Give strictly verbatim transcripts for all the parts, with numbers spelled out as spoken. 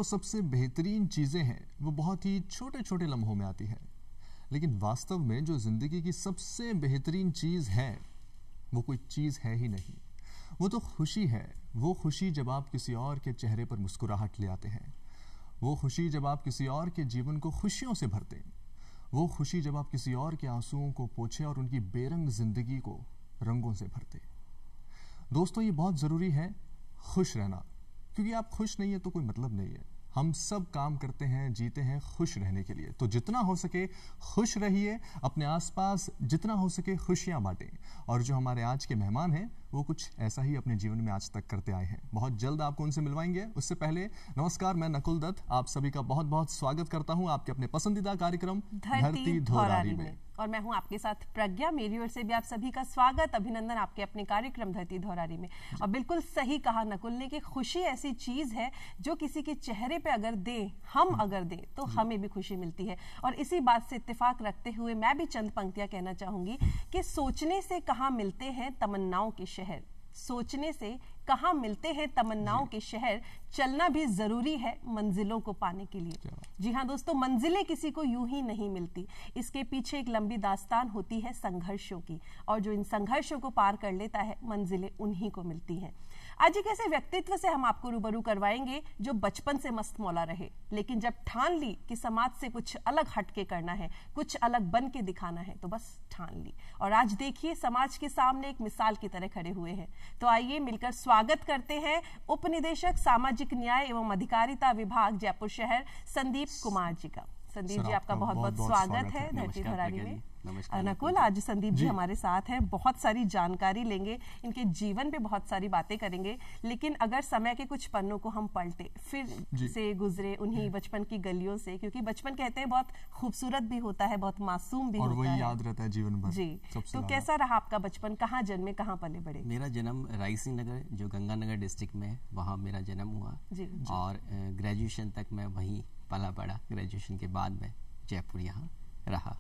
जो सबसे बेहतरीन चीज़ें हैं वो बहुत ही छोटे छोटे लम्हों में आती है, लेकिन वास्तव में जो ज़िंदगी की सबसे बेहतरीन चीज़ है वो कोई चीज़ है ही नहीं। वो तो खुशी है। वो खुशी जब आप किसी और के चेहरे पर मुस्कुराहट ले आते हैं, वो खुशी जब आप किसी और के जीवन को खुशियों से भरते हैं, वो खुशी जब आप किसी और के आंसुओं को पोंछे और उनकी बेरंग ज़िंदगी को रंगों से भरते। दोस्तों, ये बहुत ज़रूरी है खुश रहना, क्योंकि आप खुश नहीं है तो कोई मतलब नहीं है। हम सब काम करते हैं, जीते हैं खुश रहने के लिए। तो जितना हो सके खुश रहिए, अपने आसपास जितना हो सके खुशियां बांटें। और जो हमारे आज के मेहमान हैं वो कुछ ऐसा ही अपने जीवन में आज तक करते आए हैं। बहुत जल्द आपको उनसे मिलवाएंगे। उससे पहले नमस्कार, मैं नकुल दत्त आप सभी का बहुत बहुत स्वागत करता हूं आपके अपने पसंदीदा कार्यक्रम धरती धोरारी में। और मैं हूं आपके साथ प्रज्ञा। मेरी ओर से भी आप सभी का स्वागत, अभिनंदन आपके अपने कार्यक्रम धरती धोरारी में। और बिल्कुल सही कहा नकुल ने कि खुशी ऐसी चीज है जो किसी के चेहरे पे अगर दे, हम अगर दे तो हमें भी खुशी मिलती है। और इसी बात से इत्तेफाक रखते हुए मैं भी चंद पंक्तियां कहना चाहूंगी कि सोचने से कहाँ मिलते हैं तमन्नाओं के शहर, सोचने से कहाँ मिलते हैं तमन्नाओं के शहर, चलना भी जरूरी है मंजिलों को पाने के लिए। जी हाँ दोस्तों, मंजिलें किसी को यूं ही नहीं मिलती, इसके पीछे एक लंबी दास्तान होती है संघर्षों की, और जो इन संघर्षों को पार कर लेता है मंजिलें उन्हीं को मिलती हैं। आज एक ऐसे व्यक्तित्व से हम आपको रूबरू करवाएंगे जो बचपन से मस्त मौला रहे, लेकिन जब ठान ली कि समाज से कुछ अलग हटके करना है, कुछ अलग बन के दिखाना है, तो बस ठान ली। और आज देखिए समाज के सामने एक मिसाल की तरह खड़े हुए हैं। तो आइए मिलकर स्वागत करते हैं उप निदेशक सामाजिक न्याय एवं अधिकारिता विभाग जयपुर शहर संदीप कुमार जी का। संदीप जी, आपका बहुत बहुत स्वागत है धरती धोरारी में। नकुल, आज संदीप जी हमारे साथ हैं, बहुत सारी जानकारी लेंगे, इनके जीवन पे बहुत सारी बातें करेंगे। लेकिन अगर समय के कुछ पन्नों को हम पलटे, फिर से गुजरे उन्हीं बचपन की गलियों से, क्योंकि बचपन कहते हैं बहुत खूबसूरत भी होता है, बहुत मासूम भी और होता है, वही याद रहता है जीवन भर। जी, तो कैसा रहा आपका बचपन? कहाँ जन्मे, कहाँ पले बड़े? मेरा जन्म रायसी नगर जो गंगानगर डिस्ट्रिक्ट में है, वहाँ मेरा जन्म हुआ। जी, जी। और ग्रेजुएशन तक मैं वहीं पला पड़ा। ग्रेजुएशन के बाद मैं जयपुर यहाँ रहा।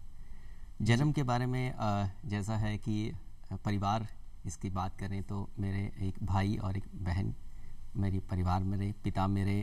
जन्म के बारे में जैसा है कि परिवार इसकी बात करें तो मेरे एक भाई और एक बहन मेरी परिवार, मेरे पिता मेरे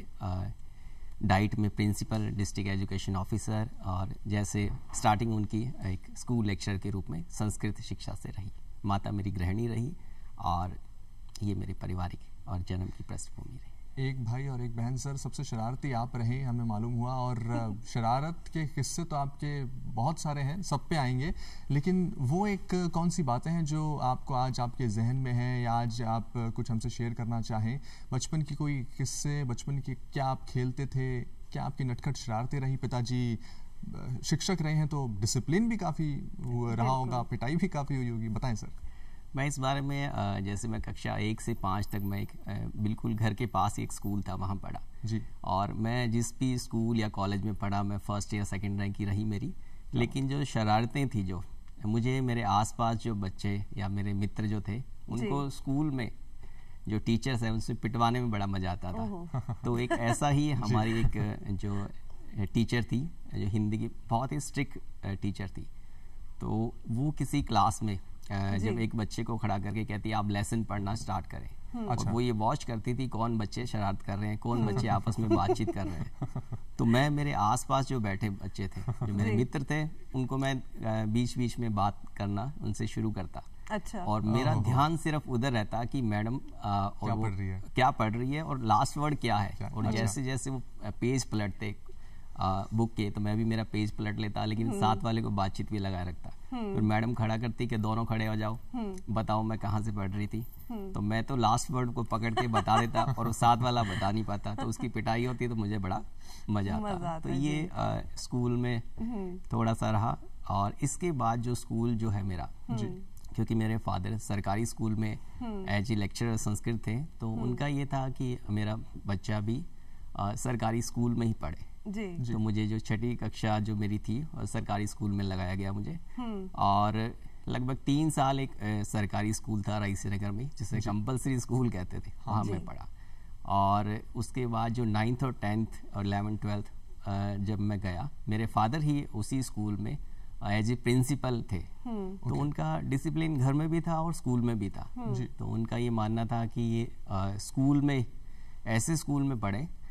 डाइट में प्रिंसिपल, डिस्ट्रिक्ट एजुकेशन ऑफिसर, और जैसे स्टार्टिंग उनकी एक स्कूल लेक्चरर के रूप में संस्कृत शिक्षा से रही। माता मेरी गृहिणी रही, और ये मेरे पारिवारिक और जन्म की पृष्ठभूमि रही। एक भाई और एक बहन। सर, सबसे शरारती आप रहे, हमें मालूम हुआ, और शरारत के किस्से तो आपके बहुत सारे हैं, सब पे आएंगे। लेकिन वो एक कौन सी बातें हैं जो आपको आज आपके जहन में हैं, या आज आप कुछ हमसे शेयर करना चाहें? बचपन की कोई किस्से, बचपन की क्या आप खेलते थे, क्या आपकी नटखट शरारतें रही? पिताजी शिक्षक रहे हैं तो डिसिप्लिन भी काफ़ी रहा होगा, पिटाई भी काफ़ी हुई होगी, बताएं सर। मैं इस बारे में, जैसे मैं कक्षा एक से पाँच तक मैं एक बिल्कुल घर के पास एक स्कूल था, वहाँ पढ़ा जी। और मैं जिस भी स्कूल या कॉलेज में पढ़ा, मैं फर्स्ट या सेकंड रैंक की रही मेरी। लेकिन जो शरारतें थी, जो मुझे मेरे आसपास जो बच्चे या मेरे मित्र जो थे, उनको स्कूल में जो टीचर्स हैं उनसे पिटवाने में बड़ा मजा आता था। तो एक ऐसा ही हमारी एक जो टीचर थी, जो हिंदी की बहुत ही स्ट्रिक्ट टीचर थी, तो वो किसी क्लास में जब एक बच्चे को खड़ा करके कहती है आप लेसन पढ़ना स्टार्ट करें। अच्छा। और वो ये वॉच करती थी कौन बच्चे शरारत कर रहे हैं, कौन बच्चे आपस में बातचीत कर रहे हैं। तो मैं मेरे आसपास जो बैठे बच्चे थे, जो मेरे मित्र थे, उनको मैं बीच बीच में बात करना उनसे शुरू करता। अच्छा। और मेरा ध्यान सिर्फ उधर रहता कि मैडम क्या पढ़ रही है, क्या पढ़ रही है और लास्ट वर्ड क्या है। क्या? और अच्छा। जैसे जैसे वो पेज पलटते बुक के, तो मैं भी मेरा पेज पलट लेता, लेकिन साथ वाले को बातचीत भी लगाए रखता। फिर मैडम खड़ा करती कि दोनों खड़े हो जाओ, बताओ मैं कहाँ से पढ़ रही थी। तो मैं तो लास्ट वर्ड को पकड़ के बता देता और वो साथ वाला बता नहीं पाता, तो उसकी पिटाई होती तो मुझे बड़ा मजा आता, मजा आता। तो ये आ, स्कूल में थोड़ा सा रहा। और इसके बाद जो स्कूल जो है मेरा, क्योंकि मेरे फादर सरकारी स्कूल में एज ए लेक्चरर संस्कृत थे, तो उनका ये था कि मेरा बच्चा भी आ, सरकारी स्कूल में ही पढ़े। जी। जी। तो मुझे जो छठी कक्षा जो मेरी थी और सरकारी स्कूल में लगाया गया मुझे, और लगभग तीन साल एक ए, सरकारी स्कूल था रायसी नगर में, जिसे कंपलसरी स्कूल कहते थे, वहाँ मैं पढ़ा। और उसके बाद जो नाइन्थ और टेंथ और इलेवेंथ ट्वेल्थ जब मैं गया, मेरे फादर ही उसी स्कूल में एज ए प्रिंसिपल थे। तो उनका डिसिप्लिन घर में भी था और स्कूल में भी था। तो उनका ये मानना था कि ये आ, स्कूल में ऐसे स्कूल में पढ़े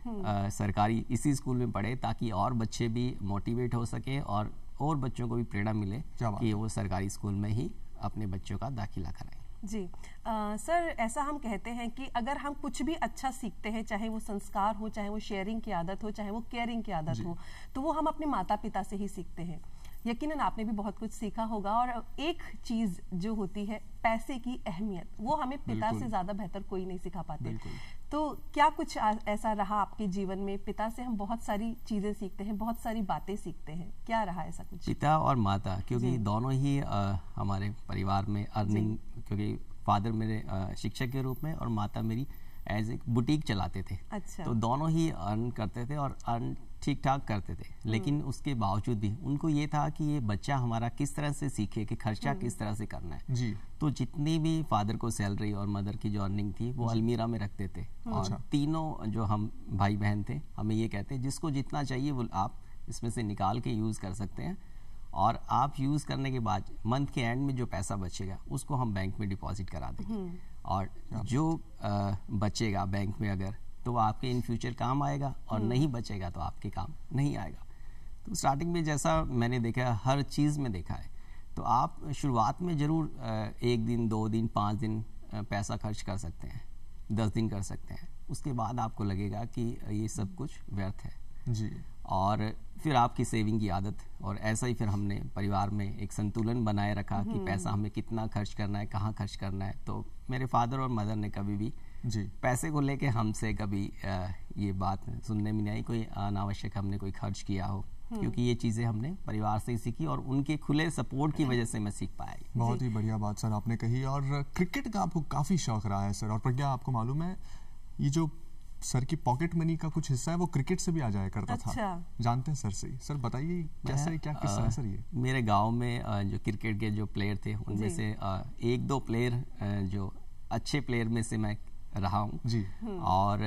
आ, सरकारी इसी स्कूल में पढ़े ताकि और बच्चे भी मोटिवेट हो सके और और बच्चों को भी प्रेरणा मिले कि वो सरकारी स्कूल में ही अपने बच्चों का दाखिला कराएं। जी आ, सर, ऐसा हम कहते हैं कि अगर हम कुछ भी अच्छा सीखते हैं, चाहे वो संस्कार हो, चाहे वो शेयरिंग की आदत हो, चाहे वो केयरिंग की आदत हो, तो वो हम अपने माता पिता से ही सीखते हैं। यकीनन आपने भी बहुत कुछ सीखा होगा। और एक चीज जो होती है पैसे की अहमियत, वो हमें पिता से ज्यादा बेहतर कोई नहीं सिखा पाते। तो क्या कुछ ऐसा रहा आपके जीवन में? पिता से हम बहुत सारी चीजें सीखते हैं, बहुत सारी बातें सीखते हैं, क्या रहा ऐसा कुछ? पिता और माता, क्योंकि दोनों ही आ, हमारे परिवार में अर्निंग, क्योंकि फादर मेरे आ, शिक्षक के रूप में और माता मेरी एज ए बुटीक चलाते थे। अच्छा। तो दोनों ही अर्न करते थे और अर्न ठीक ठाक करते थे, लेकिन उसके बावजूद भी उनको ये था कि ये बच्चा हमारा किस तरह से सीखे कि खर्चा किस तरह से करना है। जी। तो जितनी भी फादर को सैलरी और मदर की जो अर्निंग थी वो अलमीरा में रखते थे। और तीनों जो हम भाई बहन थे, हमें ये कहते जिसको जितना चाहिए वो आप इसमें से निकाल के यूज कर सकते हैं, और आप यूज करने के बाद मंथ के एंड में जो पैसा बचेगा उसको हम बैंक में डिपॉजिट करा देंगे, और जो आ, बचेगा बैंक में अगर, तो वो आपके इन फ्यूचर काम आएगा, और नहीं बचेगा तो आपके काम नहीं आएगा। तो स्टार्टिंग में जैसा मैंने देखा, हर चीज़ में देखा है, तो आप शुरुआत में ज़रूर एक दिन, दो दिन, पाँच दिन पैसा खर्च कर सकते हैं, दस दिन कर सकते हैं, उसके बाद आपको लगेगा कि ये सब कुछ व्यर्थ है। जी। और फिर आपकी सेविंग की आदत, और ऐसा ही फिर हमने परिवार में एक संतुलन बनाए रखा कि पैसा हमें कितना खर्च करना है, कहाँ खर्च करना है। तो मेरे फादर और मदर ने कभी भी जी पैसे को लेके हमसे कभी आ, ये बात सुनने में नहीं आई कोई अनावश्यक हमने कोई खर्च किया हो, क्योंकि ये चीज़ें हमने परिवार से ही सीखी और उनके खुले सपोर्ट की वजह से मैं सीख पाया। बहुत ही बढ़िया बात सर आपने कही। और क्रिकेट का आपको काफ़ी शौक रहा है सर, और प्रज्ञा आपको मालूम है ये जो सर की पॉकेट मनी का कुछ हिस्सा है वो क्रिकेट से भी आ जाया करता अच्छा। था, जानते हैं सर से? सर बताइए कैसे, क्या किस्सा है सर ये? मेरे गांव में जो क्रिकेट के जो प्लेयर थे उनमें से एक दो प्लेयर जो अच्छे प्लेयर में से मैं रहा हूँ जी। और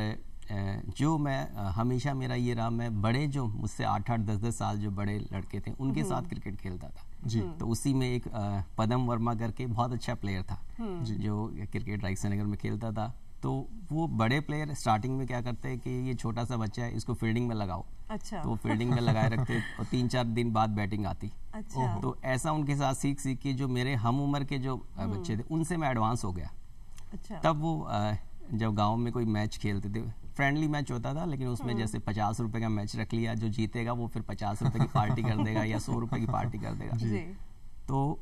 जो मैं हमेशा मेरा ये रहा, मैं बड़े जो मुझसे आठ आठ दस दस साल जो बड़े लड़के थे उनके साथ क्रिकेट खेलता था जी। तो उसी में एक पदम वर्मा करके बहुत अच्छा प्लेयर था जो क्रिकेट राजस्थान नगर में खेलता था। तो वो बड़े प्लेयर स्टार्टिंग में क्या करते हैं कि ये छोटा सा बच्चा है, इसको फील्डिंग में लगाओ। अच्छा। तो फील्डिंग में लगाए रखते और तीन चार दिन बाद बैटिंग आती। अच्छा। तो ऐसा उनके साथ सीख सीख के जो मेरे हम उम्र के जो बच्चे थे उनसे मैं एडवांस हो गया। अच्छा। तब वो जब गांव में कोई मैच खेलते थे, फ्रेंडली मैच होता था, लेकिन उसमें जैसे पचास रुपए का मैच रख लिया, जो जीतेगा वो फिर पचास रुपए की पार्टी कर देगा या सौ रुपए की पार्टी कर देगा। जी। तो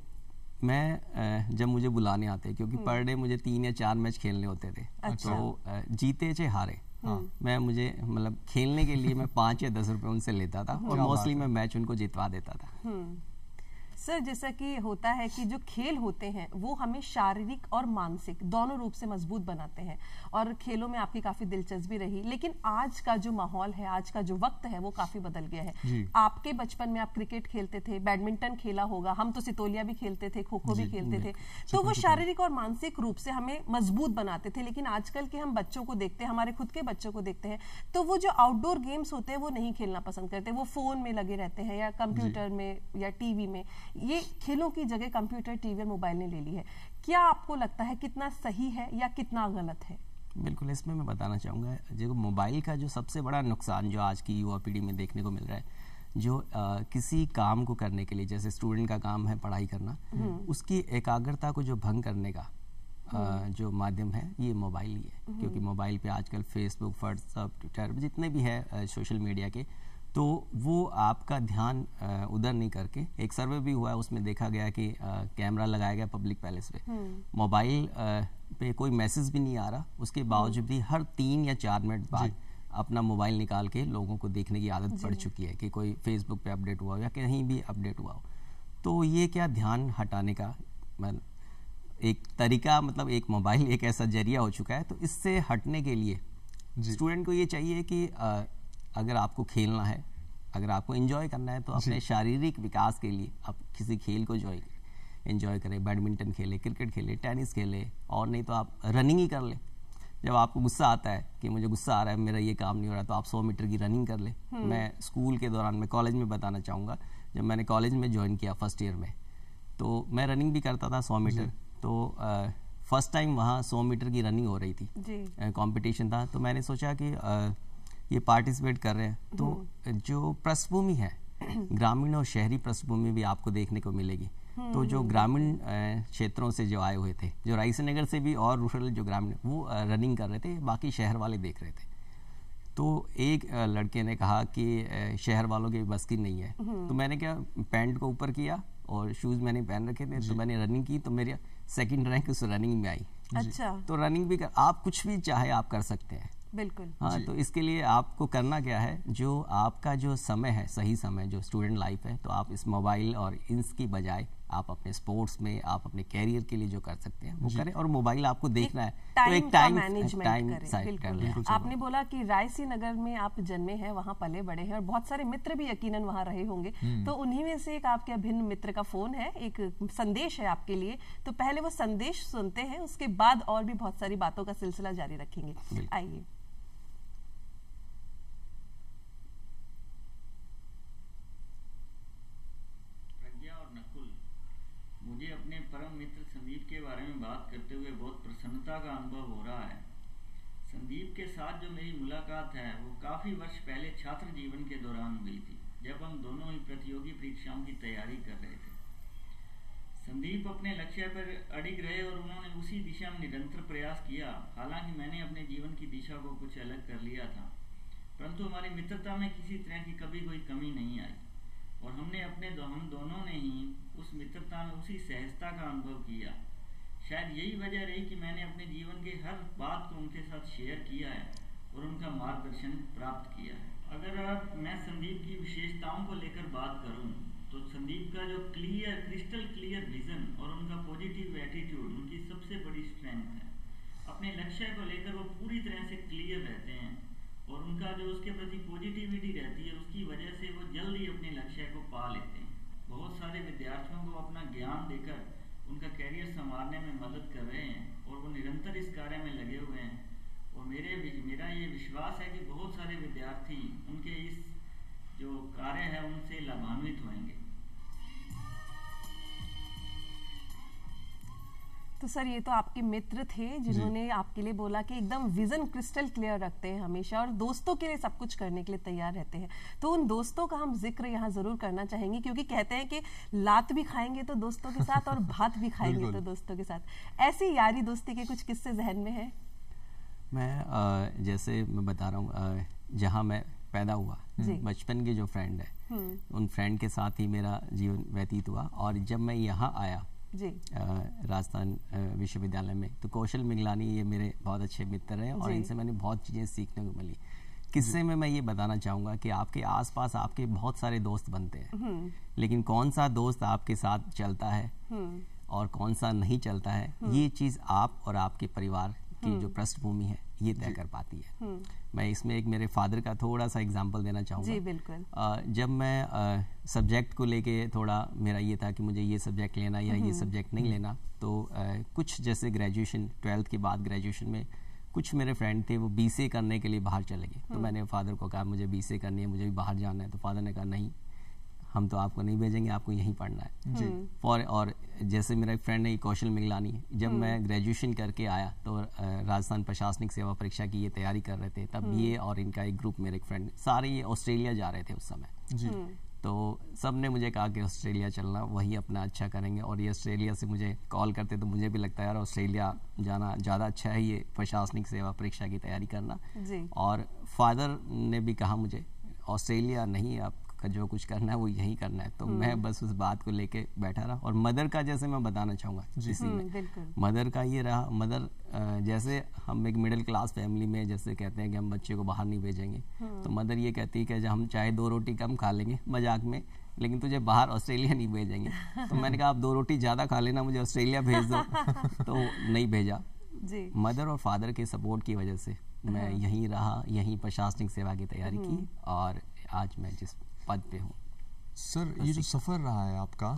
मैं जब मुझे बुलाने आते, क्योंकि पर डे मुझे तीन या चार मैच खेलने होते थे। अच्छा। तो जीते चाहे हारे, मैं मुझे मतलब खेलने के लिए मैं पाँच या दस रुपए उनसे लेता था और मोस्टली मैं मैच उनको जितवा देता था। सर, जैसा कि होता है कि जो खेल होते हैं वो हमें शारीरिक और मानसिक दोनों रूप से मजबूत बनाते हैं, और खेलों में आपकी काफी दिलचस्पी रही। लेकिन आज का जो माहौल है, आज का जो वक्त है, वो काफी बदल गया है। आपके बचपन में आप क्रिकेट खेलते थे, बैडमिंटन खेला होगा, हम तो सितोलिया भी खेलते थे, खो खो भी खेलते थे, तो वो शारीरिक और मानसिक रूप से हमें मजबूत बनाते थे। लेकिन आजकल के हम बच्चों को देखते हैं, हमारे खुद के बच्चों को देखते हैं, तो वो जो आउटडोर गेम्स होते हैं वो नहीं खेलना पसंद करते, वो फोन में लगे रहते हैं या कंप्यूटर में या टीवी में। ये खेलों की जगह कंप्यूटर, टीवी और मोबाइल ने ले ली है। क्या आपको लगता है कितना सही है या कितना गलत है? बिल्कुल, इसमें मैं बताना चाहूँगा, जो मोबाइल का जो सबसे बड़ा नुकसान जो आज की युवा पीढ़ी में देखने को मिल रहा है, जो आ, किसी काम को करने के लिए, जैसे स्टूडेंट का काम है पढ़ाई करना, उसकी एकाग्रता को जो भंग करने का आ, जो माध्यम है ये मोबाइल ही है। क्योंकि मोबाइल पे आजकल फेसबुक, व्हाट्सएप, ट्विटर जितने भी है सोशल मीडिया के, तो वो आपका ध्यान उधर नहीं करके, एक सर्वे भी हुआ है उसमें देखा गया कि आ, कैमरा लगाया गया पब्लिक पैलेस पे, मोबाइल पे कोई मैसेज भी नहीं आ रहा, उसके बावजूद भी हर तीन या चार मिनट बाद अपना मोबाइल निकाल के लोगों को देखने की आदत पड़ चुकी है कि कोई फेसबुक पे अपडेट हुआ हो या कहीं भी अपडेट हुआ हो। तो ये क्या ध्यान हटाने का मतलब एक तरीका, मतलब एक मोबाइल एक ऐसा जरिया हो चुका है। तो इससे हटने के लिए स्टूडेंट को ये चाहिए कि आ, अगर आपको खेलना है, अगर आपको एंजॉय करना है, तो अपने शारीरिक विकास के लिए आप किसी खेल को जो एंजॉय करें, बैडमिंटन खेले, क्रिकेट खेले, टेनिस खेले, और नहीं तो आप रनिंग ही कर ले। जब आपको गुस्सा आता है कि मुझे गुस्सा आ रहा है, मेरा ये काम नहीं हो रहा, तो आप सौ मीटर की रनिंग कर ले। मैं स्कूल के दौरान, मैं कॉलेज में बताना चाहूँगा, जब मैंने कॉलेज में ज्वाइन किया फर्स्ट ईयर में, तो मैं रनिंग भी करता था सौ मीटर। तो फर्स्ट टाइम वहाँ सौ मीटर की रनिंग हो रही थी, कंपटीशन था। तो मैंने सोचा कि आ, ये पार्टिसिपेट कर रहे हैं, तो जो पृष्ठभूमि है ग्रामीण और शहरी पृष्ठभूमि भी आपको देखने को मिलेगी। तो जो ग्रामीण क्षेत्रों से जो आए हुए थे, जो रायसेनगर से भी और रूरल जो ग्रामीण, वो रनिंग कर रहे थे, बाकी शहर वाले देख रहे थे। तो एक लड़के ने कहा कि शहर वालों की बस की नहीं है, तो मैंने क्या पैंट को ऊपर किया और शूज मैंने पहन रखे थे, तो मैंने रनिंग की, तो मेरी सेकंड रैंक उस रनिंग में आई। अच्छा। तो रनिंग भी कर, आप कुछ भी चाहे आप कर सकते हैं। बिल्कुल। हाँ, तो इसके लिए आपको करना क्या है, जो आपका जो समय है, सही समय जो स्टूडेंट लाइफ है, तो आप इस मोबाइल और इसकी बजाय आप अपने स्पोर्ट्स में, आप अपने कैरियर के लिए जो कर सकते हैं वो करें। और मोबाइल आपको देखना है तो एक टाइम मैनेजमेंट करें। आपने बोला कि रायसीनगर में आप जन्मे हैं, वहाँ पले बड़े हैं और बहुत सारे मित्र भी यकीनन वहाँ रहे होंगे, तो उन्हीं में से एक आपके अभिन्न मित्र का फोन है, एक संदेश है आपके लिए। तो पहले वो संदेश सुनते हैं, उसके बाद और भी बहुत सारी बातों का सिलसिला जारी रखेंगे। आइए। मुझे अपने परम मित्र संदीप के बारे में बात करते हुए बहुत प्रसन्नता का अनुभव हो रहा है। संदीप के साथ जो मेरी मुलाकात है वो काफ़ी वर्ष पहले छात्र जीवन के दौरान हुई थी, जब हम दोनों ही प्रतियोगी परीक्षाओं की तैयारी कर रहे थे। संदीप अपने लक्ष्य पर अडिग रहे और उन्होंने उसी दिशा में निरंतर प्रयास किया। हालांकि मैंने अपने जीवन की दिशा को कुछ अलग कर लिया था, परंतु हमारी मित्रता में किसी तरह की कभी कोई कमी नहीं आई और हमने अपने दो, हम दोनों ने ही उस मित्रता में उसी सहजता का अनुभव किया। शायद यही वजह रही कि मैंने अपने जीवन के हर बात को उनके साथ शेयर किया है और उनका मार्गदर्शन प्राप्त किया है। अगर आप मैं संदीप की विशेषताओं को लेकर बात करूं, तो संदीप का जो क्लियर क्रिस्टल क्लियर विजन और उनका पॉजिटिव एटीट्यूड उनकी सबसे बड़ी स्ट्रेंथ है। अपने लक्ष्य को लेकर वो पूरी तरह से क्लियर रहते हैं और उनका जो उसके प्रति पॉजिटिविटी रहती है, उसकी वजह से वो जल्दी अपने लक्ष्य को पा लेते हैं। बहुत सारे विद्यार्थियों को अपना ज्ञान देकर उनका कैरियर संवारने में मदद कर रहे हैं और वो निरंतर इस कार्य में लगे हुए हैं। और मेरे मेरा ये विश्वास है कि बहुत सारे विद्यार्थी उनके इस जो कार्य है उनसे लाभान्वित होंगे। तो सर, ये तो आपके मित्र थे जिन्होंने आपके लिए बोला कि एकदम विजन क्रिस्टल क्लियर रखते हैं हमेशा और दोस्तों के लिए सब कुछ करने के लिए तैयार रहते हैं। तो उन दोस्तों का हम जिक्र यहाँ जरूर करना चाहेंगे, क्योंकि कहते हैं कि लात भी खाएंगे तो दोस्तों के साथ और भात भी खाएंगे तो दोस्तों के साथ। ऐसी यारी दोस्ती के कुछ किस्से जहन में है? मैं आ, जैसे मैं बता रहा हूँ, जहाँ मैं पैदा हुआ, बचपन के जो फ्रेंड है उन फ्रेंड के साथ ही मेरा जीवन व्यतीत हुआ। और जब मैं यहाँ आया जी राजस्थान विश्वविद्यालय में, तो कौशल मिगलानी ये मेरे बहुत अच्छे मित्र हैं और इनसे मैंने बहुत चीज़ें सीखने को मिली। किस्से में मैं ये बताना चाहूँगा कि आपके आसपास आपके बहुत सारे दोस्त बनते हैं, लेकिन कौन सा दोस्त आपके साथ चलता है और कौन सा नहीं चलता है, ये चीज़ आप और आपके परिवार की जो पृष्ठभूमि है ये तय कर पाती है। मैं इसमें एक मेरे फादर का थोड़ा सा एग्जांपल देना चाहूँगा। जी बिल्कुल। आ, जब मैं सब्जेक्ट को लेके थोड़ा मेरा ये था कि मुझे ये सब्जेक्ट लेना या ये सब्जेक्ट नहीं लेना, तो आ, कुछ जैसे ग्रेजुएशन ट्वेल्थ के बाद ग्रेजुएशन में कुछ मेरे फ्रेंड थे वो बीसीए करने के लिए बाहर चले गए। तो मैंने फादर को कहा मुझे बीसीए करनी है, मुझे भी बाहर जाना है। तो फादर ने कहा नहीं, हम तो आपको नहीं भेजेंगे, आपको यहीं पढ़ना है जी। फॉर और जैसे मेरा एक फ्रेंड है कौशल मिगलानी, जब मैं ग्रेजुएशन करके आया तो राजस्थान प्रशासनिक सेवा परीक्षा की ये तैयारी कर रहे थे, तब ये और इनका एक ग्रुप मेरे एक फ्रेंड सारे ये ऑस्ट्रेलिया जा रहे थे उस समय जी। तो सब ने मुझे कहा कि ऑस्ट्रेलिया चलना, वही अपना अच्छा करेंगे। और ये ऑस्ट्रेलिया से मुझे कॉल करते तो मुझे भी लगता है यार ऑस्ट्रेलिया जाना ज़्यादा अच्छा है, ये प्रशासनिक सेवा परीक्षा की तैयारी करना जी। और फादर ने भी कहा मुझे ऑस्ट्रेलिया नहीं, आप का जो कुछ करना है वो यही करना है। तो मैं बस उस बात को लेके बैठा रहा। और मदर का जैसे मैं बताना चाहूँगा इसी में, मदर का ये रहा, मदर जैसे हम एक मिडिल क्लास फैमिली में जैसे कहते हैं कि हम बच्चे को बाहर नहीं भेजेंगे, तो मदर ये कहती है कि हम चाहे दो रोटी कम खा लेंगे मजाक में, लेकिन तुझे बाहर ऑस्ट्रेलिया नहीं भेजेंगे। तो मैंने कहा आप दो रोटी ज़्यादा खा लेना, मुझे ऑस्ट्रेलिया भेज दो। तो नहीं भेजा जी। मदर और फादर के सपोर्ट की वजह से मैं यहीं रहा, यहीं प्रशासनिक सेवा की तैयारी की और आज मैं जिस पद पे हूँ। सर, ये जो सफ़र रहा है आपका,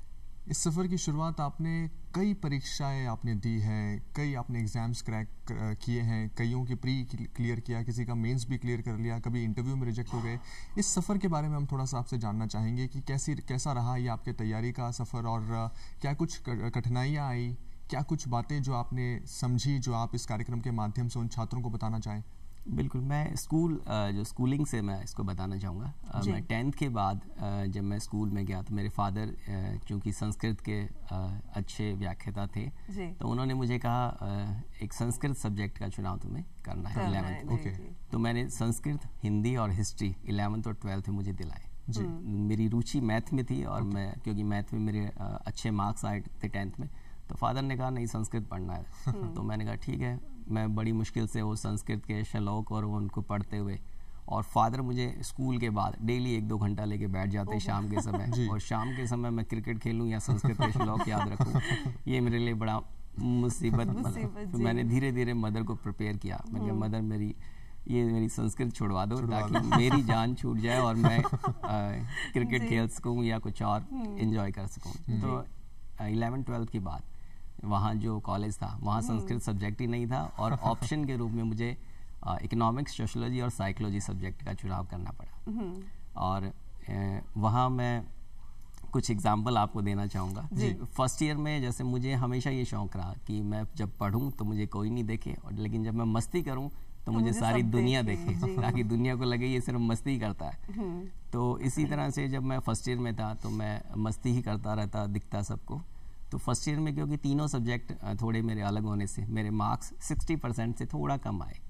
इस सफ़र की शुरुआत आपने कई परीक्षाएं आपने दी हैं, कई आपने एग्ज़ाम्स क्रैक किए हैं, कईयों की प्री क्लियर किया, किसी का मेंस भी क्लियर कर लिया, कभी इंटरव्यू में रिजेक्ट हो गए। इस सफ़र के बारे में हम थोड़ा सा आपसे जानना चाहेंगे कि कैसी कैसा रहा ये आपके तैयारी का सफ़र और क्या कुछ कठिनाइयाँ आई, क्या कुछ बातें जो आपने समझी जो आप इस कार्यक्रम के माध्यम से उन छात्रों को बताना चाहें? बिल्कुल, मैं स्कूल जो स्कूलिंग से मैं इसको बताना चाहूँगा। मैं टेंथ के बाद जब मैं स्कूल में गया तो मेरे फादर चूँकि संस्कृत के अच्छे व्याख्याता थे, तो उन्होंने मुझे कहा एक संस्कृत सब्जेक्ट का चुनाव तुम्हें करना है इलेवेंथ। ओके, तो मैंने संस्कृत, हिंदी और हिस्ट्री इलेवेंथ और ट्वेल्थ में मुझे दिलाए। जी, मेरी रुचि मैथ में थी और मैं क्योंकि मैथ में मेरे अच्छे मार्क्स आए थे टेंथ में, तो फादर ने कहा नहीं संस्कृत पढ़ना है। तो मैंने कहा ठीक है। मैं बड़ी मुश्किल से वो संस्कृत के श्लोक और उनको पढ़ते हुए, और फादर मुझे स्कूल के बाद डेली एक दो घंटा लेके बैठ जाते शाम के समय, और शाम के समय मैं क्रिकेट खेलूं या संस्कृत के श्लोक याद रखूं, ये मेरे लिए बड़ा मुसीबत। तो मैंने धीरे धीरे मदर को प्रिपेयर किया। मैं कहा मदर मेरी ये मेरी संस्कृत छुड़वा दो ताकि मेरी जान छूट जाए और मैं क्रिकेट खेल सकूं या कुछ और एंजॉय कर सकूं। तो इलेवन ट्वेल्थ के बाद वहाँ जो कॉलेज था वहाँ संस्कृत सब्जेक्ट ही नहीं था, और ऑप्शन के रूप में मुझे इकोनॉमिक्स, सोशोलॉजी और साइकोलॉजी सब्जेक्ट का चुनाव करना पड़ा। और वहाँ मैं कुछ एग्जाम्पल आपको देना चाहूँगा। फर्स्ट ईयर में जैसे मुझे हमेशा ये शौक रहा कि मैं जब पढ़ूँ तो मुझे कोई नहीं देखे, और लेकिन जब मैं मस्ती करूँ तो मुझे सारी दुनिया देखे, ताकि दुनिया को लगे ये सिर्फ मस्ती ही करता है। तो इसी तरह से जब मैं फर्स्ट ईयर में था तो मैं मस्ती ही करता रहता, दिखता सबको। तो फर्स्ट ईयर में क्योंकि तीनों सब्जेक्ट थोड़े मेरे अलग होने से मेरे मार्क्स साठ परसेंट से थोड़ा कम आए,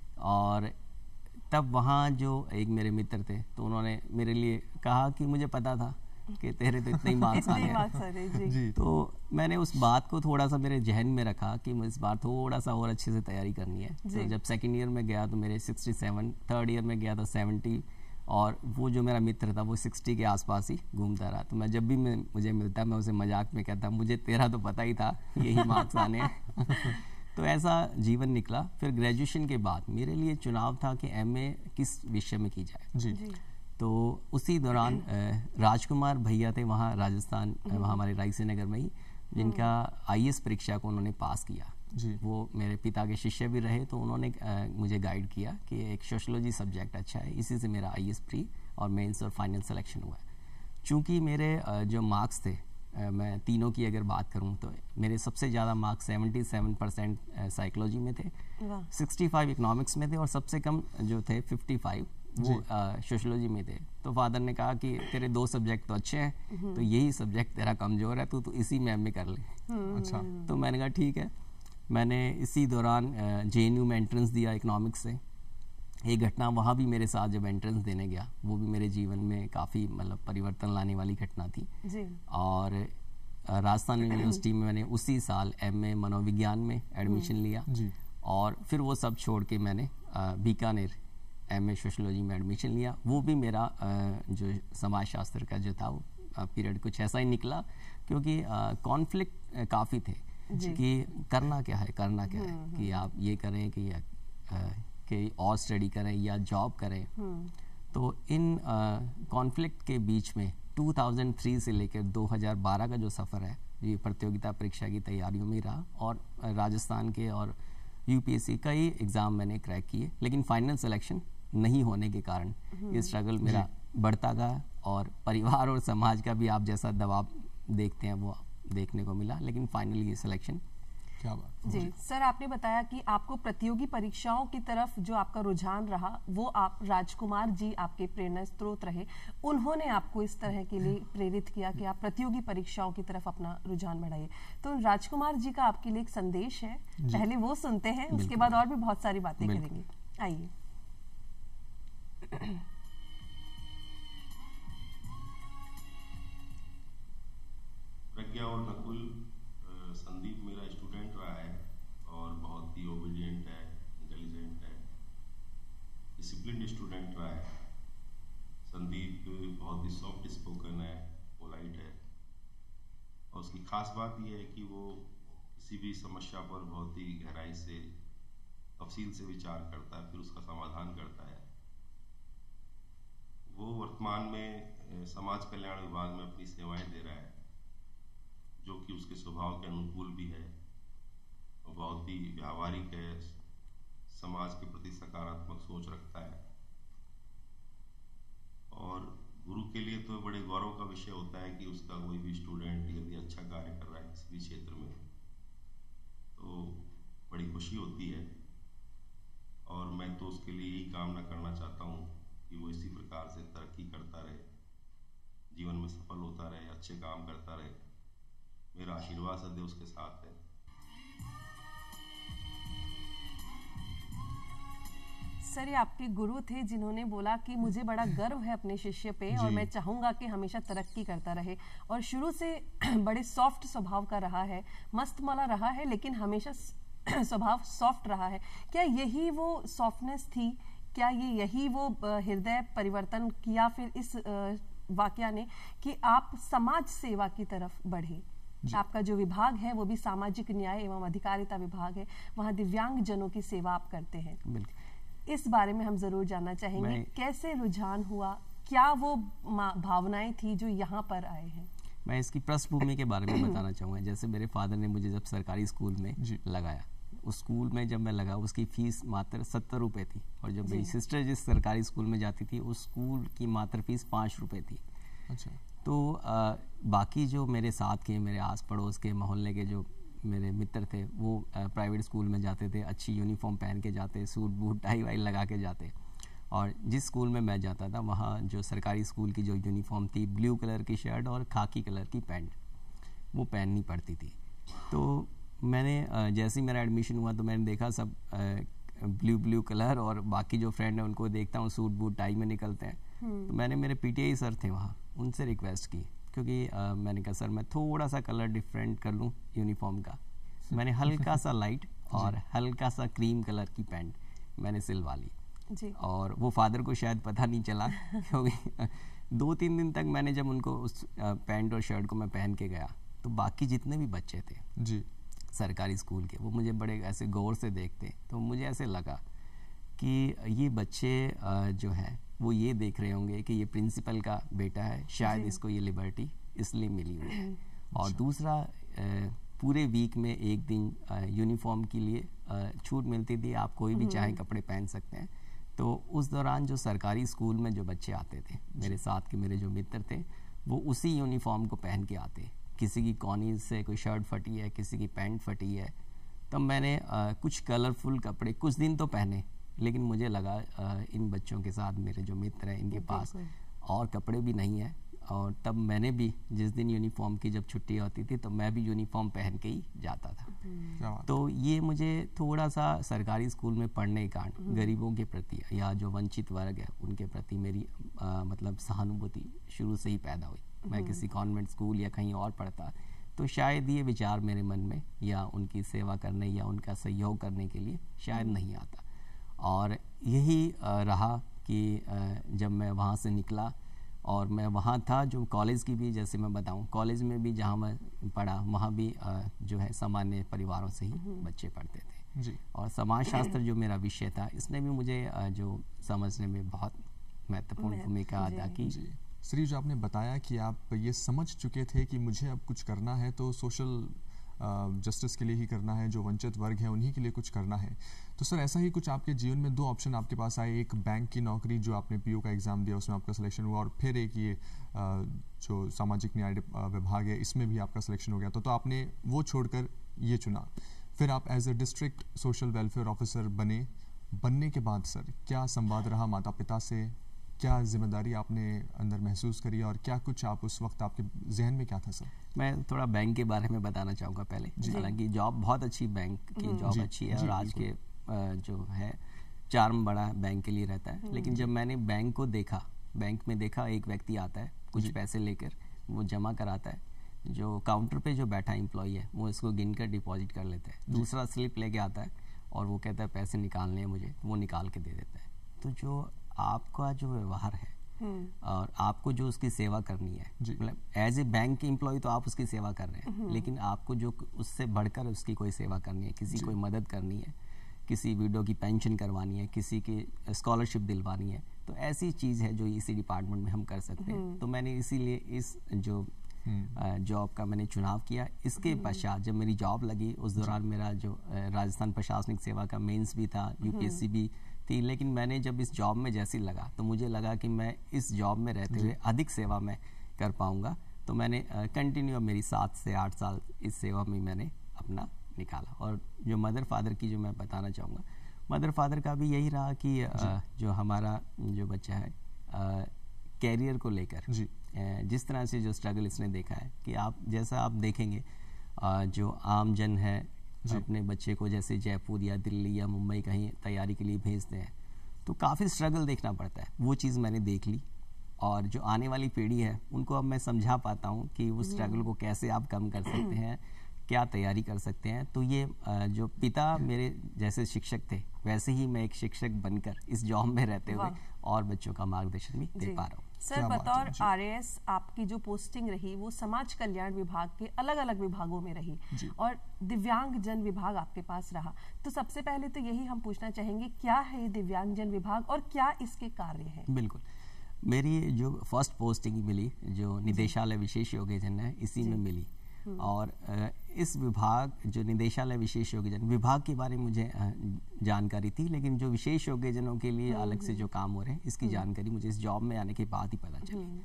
और तब वहाँ जो एक मेरे मित्र थे तो उन्होंने मेरे लिए कहा कि मुझे पता था कि तेरे तो इतने ही मार्क्स आने हैं। तो मैंने उस बात को थोड़ा सा मेरे जहन में रखा कि मुझे इस बार थोड़ा सा और अच्छे से तैयारी करनी है। तो जब सेकेंड ईयर में गया तो मेरे सड़सठ, थर्ड ईयर में गया तो सत्तर, और वो जो मेरा मित्र था वो साठ के आसपास ही घूमता रहा। तो मैं जब भी मैं मुझे मिलता मैं उसे मजाक में कहता मुझे तेरा तो पता ही था यही मार्क्स आने हैं। तो ऐसा जीवन निकला। फिर ग्रेजुएशन के बाद मेरे लिए चुनाव था कि एमए किस विषय में की जाए। जी, जी। तो उसी दौरान राजकुमार भैया थे वहाँ राजस्थान, वहाँ हमारे रायसी नगर में ही, जिनका आईएएस परीक्षा को उन्होंने पास किया। जी, वो मेरे पिता के शिष्य भी रहे, तो उन्होंने आ, मुझे गाइड किया कि एक सोशोलॉजी सब्जेक्ट अच्छा है। इसी से मेरा आईएएस प्री और मेंस और फाइनल सिलेक्शन हुआ। चूँकि मेरे आ, जो मार्क्स थे, आ, मैं तीनों की अगर बात करूं तो मेरे सबसे ज़्यादा मार्क्स सतहत्तर परसेंट साइकोलॉजी में थे, पैंसठ इकोनॉमिक्स में थे, और सबसे कम जो थे पचपन वो सोशोलॉजी में थे। तो फादर ने कहा कि तेरे दो सब्जेक्ट तो अच्छे हैं, तो यही सब्जेक्ट तेरा कमज़ोर है, तो तू इसी में एमए कर ले। अच्छा, तो मैंने कहा ठीक है। मैंने इसी दौरान जेएनयू में एंट्रेंस दिया इकोनॉमिक्स से। एक घटना वहाँ भी मेरे साथ जब एंट्रेंस देने गया, वो भी मेरे जीवन में काफ़ी मतलब परिवर्तन लाने वाली घटना थी। जी। और राजस्थान यूनिवर्सिटी में मैंने उसी साल एमए मनोविज्ञान में एडमिशन लिया। जी। और फिर वो सब छोड़ के मैंने बीकानेर एमए सोशोलॉजी में एडमिशन लिया। वो भी मेरा जो समाजशास्त्र का जो था वो पीरियड कुछ ऐसा ही निकला, क्योंकि कॉन्फ्लिक्ट काफ़ी थे कि करना क्या है, करना क्या है, कि आप ये करें कि या कि और स्टडी करें या जॉब करें। तो इन कॉन्फ्लिक्ट के बीच में दो हज़ार तीन से लेकर दो हज़ार बारह का जो सफ़र है ये प्रतियोगिता परीक्षा की तैयारियों में रहा, और राजस्थान के और यूपीएससी कई एग्ज़ाम मैंने क्रैक किए, लेकिन फाइनल सिलेक्शन नहीं होने के कारण ये स्ट्रगल मेरा बढ़ता गया, और परिवार और समाज का भी आप जैसा दबाव देखते हैं वो देखने को मिला, लेकिन फाइनली ये सिलेक्शन। क्या बात जी सर, आपने बताया कि आपको प्रतियोगी परीक्षाओं की तरफ जो आपका रुझान रहा वो आप राजकुमार जी आपके प्रेरणा स्रोत रहे, उन्होंने आपको इस तरह के लिए प्रेरित किया कि आप प्रतियोगी परीक्षाओं की तरफ अपना रुझान बढ़ाइए। तो राजकुमार जी का आपके लिए एक संदेश है, पहले वो सुनते हैं, उसके बाद और भी बहुत सारी बातें करेंगे। आइए। प्रज्ञा और नकुल, संदीप मेरा स्टूडेंट रहा है और बहुत ही ओबीडियंट है, इंटेलिजेंट है, डिसिप्लिन्ड स्टूडेंट रहा है। संदीप बहुत ही सॉफ्ट स्पोकन है, पोलाइट है, और उसकी खास बात यह है कि वो किसी भी समस्या पर बहुत ही गहराई से, तफसील से विचार करता है, फिर उसका समाधान करता है। वो वर्तमान में समाज कल्याण विभाग में अपनी सेवाएं दे रहा है, जो कि उसके स्वभाव के अनुकूल भी है, और बहुत ही व्यावहारिक है, समाज के प्रति सकारात्मक सोच रखता है। और गुरु के लिए तो बड़े गौरव का विषय होता है कि उसका कोई भी स्टूडेंट यदि अच्छा कार्य कर रहा है किसी भी क्षेत्र में, तो बड़ी खुशी होती है। और मैं तो उसके लिए यही कामना करना चाहता हूँ कि वो इसी प्रकार से तरक्की करता रहे, जीवन में सफल होता रहे, अच्छे काम करता रहे। मेरा आशीर्वाद सदैव उसके साथ है। सर, ये आपके गुरु थे जिन्होंने बोला कि मुझे बड़ा गर्व है अपने शिष्य पे और मैं चाहूंगा कि हमेशा तरक्की करता रहे, और शुरू से बड़े सॉफ्ट स्वभाव का रहा है, मस्त मौला रहा है, लेकिन हमेशा स्वभाव सॉफ्ट रहा है। क्या यही वो सॉफ्टनेस थी? क्या ये यही वो हृदय परिवर्तन किया फिर इस वाकया ने कि आप समाज सेवा की तरफ बढ़े? आपका जो विभाग है वो भी सामाजिक न्याय एवं अधिकारिता विभाग है, वहाँ दिव्यांग जनों की सेवा आप करते हैं। बिल्कुल। इस बारे में हम जरूर जानना चाहेंगे, कैसे रुझान हुआ, क्या वो भावनाएं थी जो यहाँ पर आए हैं? मैं इसकी पृष्ठभूमि के बारे में बताना चाहूँगा। जैसे मेरे फादर ने मुझे जब सरकारी स्कूल में लगाया, उस स्कूल में जब मैं लगा उसकी फीस मात्र सत्तर रुपये थी, और जब मेरी सिस्टर जिस सरकारी स्कूल में जाती थी उस स्कूल की मात्र फीस पाँच रुपये थी। अच्छा। तो आ, बाकी जो मेरे साथ के, मेरे आस पड़ोस के, मोहल्ले के जो मेरे मित्र थे वो प्राइवेट स्कूल में जाते थे, अच्छी यूनिफॉर्म पहन के जाते, सूट बूट टाई वाई लगा के जाते। और जिस स्कूल में मैं जाता था वहाँ जो सरकारी स्कूल की जो यूनिफॉर्म थी, ब्लू कलर की शर्ट और खाकी कलर की पैंट, वो पहननी पड़ती थी। तो मैंने जैसे ही मेरा एडमिशन हुआ तो मैंने देखा सब ब्लू ब्लू कलर, और बाकी जो फ्रेंड है उनको देखता हूँ सूट बूट टाई में निकलते हैं। तो मैंने, मेरे पीटीआई सर थे वहाँ, उनसे रिक्वेस्ट की, क्योंकि आ, मैंने कहा सर मैं थोड़ा सा कलर डिफरेंट कर लूँ यूनिफॉर्म का। मैंने हल्का सा लाइट और हल्का सा क्रीम कलर की पैंट मैंने सिलवा ली जी। और वो फादर को शायद पता नहीं चला क्योंकि दो तीन दिन तक मैंने जब उनको उस पैंट और शर्ट को मैं पहन के गया तो बाकी जितने भी बच्चे थे जी सरकारी स्कूल के, वो मुझे बड़े ऐसे गौर से देखते। तो मुझे ऐसे लगा कि ये बच्चे जो हैं वो ये देख रहे होंगे कि ये प्रिंसिपल का बेटा है, शायद इसको ये लिबर्टी इसलिए मिली हुई है। और दूसरा, पूरे वीक में एक दिन यूनिफॉर्म के लिए छूट मिलती थी, आप कोई भी चाहे कपड़े पहन सकते हैं। तो उस दौरान जो सरकारी स्कूल में जो बच्चे आते थे, मेरे साथ के मेरे जो मित्र थे, वो उसी यूनिफॉर्म को पहन के आते। किसी की कॉनीज से कोई शर्ट फटी है, किसी की पैंट फटी है। तब मैंने आ, कुछ कलरफुल कपड़े कुछ दिन तो पहने, लेकिन मुझे लगा आ, इन बच्चों के साथ मेरे जो मित्र हैं इनके पास और कपड़े भी नहीं है। और तब मैंने भी जिस दिन यूनिफॉर्म की जब छुट्टी होती थी तो मैं भी यूनिफॉर्म पहन के ही जाता था। तो ये मुझे थोड़ा सा सरकारी स्कूल में पढ़ने का गरीबों के प्रति या जो वंचित वर्ग है उनके प्रति मेरी आ, मतलब सहानुभूति शुरू से ही पैदा हुई। मैं किसी कॉन्वेंट स्कूल या कहीं और पढ़ता तो शायद ये विचार मेरे मन में या उनकी सेवा करने या उनका सहयोग करने के लिए शायद नहीं आता। और यही रहा कि जब मैं वहाँ से निकला और मैं वहाँ था जो कॉलेज की भी, जैसे मैं बताऊँ कॉलेज में भी जहाँ मैं पढ़ा वहाँ भी जो है सामान्य परिवारों से ही बच्चे पढ़ते थे जी। और समाजशास्त्र जो मेरा विषय था इसने भी मुझे जो समझने में बहुत महत्वपूर्ण भूमिका अदा की। श्री, जो आपने बताया कि आप ये समझ चुके थे कि मुझे अब कुछ करना है तो सोशल जस्टिस के लिए ही करना है, जो वंचित वर्ग है उन्हीं के लिए कुछ करना है। तो सर ऐसा ही कुछ आपके जीवन में दो ऑप्शन आपके पास आए, एक बैंक की नौकरी जो आपने पीओ का एग्ज़ाम दिया उसमें आपका सिलेक्शन हुआ, और फिर एक ये जो सामाजिक न्याय विभाग है इसमें भी आपका सिलेक्शन हो गया। तो, तो आपने वो छोड़कर ये चुना। फिर आप as a district social welfare officer बने। बनने के बाद सर क्या संवाद रहा माता पिता से, क्या जिम्मेदारी आपने अंदर महसूस करी और क्या कुछ आप उस वक्त आपके जहन में क्या था सर? मैं थोड़ा बैंक के बारे में बताना चाहूँगा पहले। हालांकि जॉब बहुत अच्छी, बैंक की जॉब अच्छी है और आज के जो है चार्म बड़ा बैंक के लिए रहता है। लेकिन जब मैंने बैंक को देखा, बैंक में देखा एक व्यक्ति आता है कुछ पैसे लेकर, वो जमा कराता है, जो काउंटर पे जो बैठा एम्प्लॉई है वो इसको गिनकर डिपॉजिट कर लेता है, दूसरा स्लिप लेके आता है और वो कहता है पैसे निकालने हैं मुझे, वो निकाल के दे देता है। तो जो आपका जो व्यवहार है और आपको जो उसकी सेवा करनी है, मतलब एज ए बैंक एम्प्लॉय तो आप उसकी सेवा कर रहे हैं, लेकिन आपको जो उससे बढ़कर उसकी कोई सेवा करनी है, किसी कोई मदद करनी है, किसी विडो की पेंशन करवानी है, किसी की स्कॉलरशिप दिलवानी है, तो ऐसी चीज़ है जो इसी डिपार्टमेंट में हम कर सकते हैं। तो मैंने इसीलिए इस जो जॉब का मैंने चुनाव किया। इसके पश्चात जब मेरी जॉब लगी उस दौरान मेरा जो राजस्थान प्रशासनिक सेवा का मेंस भी था, यूपीएससी भी थी, लेकिन मैंने जब इस जॉब में जैसे लगा तो मुझे लगा कि मैं इस जॉब में रहते हुए अधिक सेवा में कर पाऊंगा। तो मैंने कंटिन्यू मेरी सात से आठ साल इस सेवा में मैंने अपना निकाला। और जो मदर फादर की जो मैं बताना चाहूँगा, मदर फादर का भी यही रहा कि आ, जो हमारा जो बच्चा है कैरियर को लेकर जिस तरह से जो स्ट्रगल इसने देखा है कि आप जैसा आप देखेंगे आ, जो आम जन है अपने बच्चे को जैसे जयपुर या दिल्ली या मुंबई कहीं तैयारी के लिए भेजते हैं तो काफ़ी स्ट्रगल देखना पड़ता है। वो चीज़ मैंने देख ली और जो आने वाली पीढ़ी है उनको अब मैं समझा पाता हूँ कि उस स्ट्रगल को कैसे आप कम कर सकते हैं, क्या तैयारी कर सकते हैं। तो ये जो पिता मेरे जैसे शिक्षक थे वैसे ही मैं एक शिक्षक बनकर इस जॉब में रहते हुए और बच्चों का मार्गदर्शन भी दे पा रहा हूँ। सर, बतौर आरएएस आपकी जो पोस्टिंग रही वो समाज कल्याण विभाग के अलग अलग विभागों में रही और दिव्यांग जन विभाग आपके पास रहा। तो सबसे पहले तो यही हम पूछना चाहेंगे, क्या है ये दिव्यांग जन विभाग और क्या इसके कार्य हैं? बिल्कुल, मेरी जो फर्स्ट पोस्टिंग मिली जो निदेशालय विशेष योग्यजन है इसी में मिली और इस विभाग जो निदेशालय विशेष योग्यजन विभाग के बारे में मुझे जानकारी थी, लेकिन जो विशेष योग्यजनों के लिए अलग से जो काम हो रहे हैं इसकी जानकारी मुझे इस जॉब में आने के बाद ही पता चली।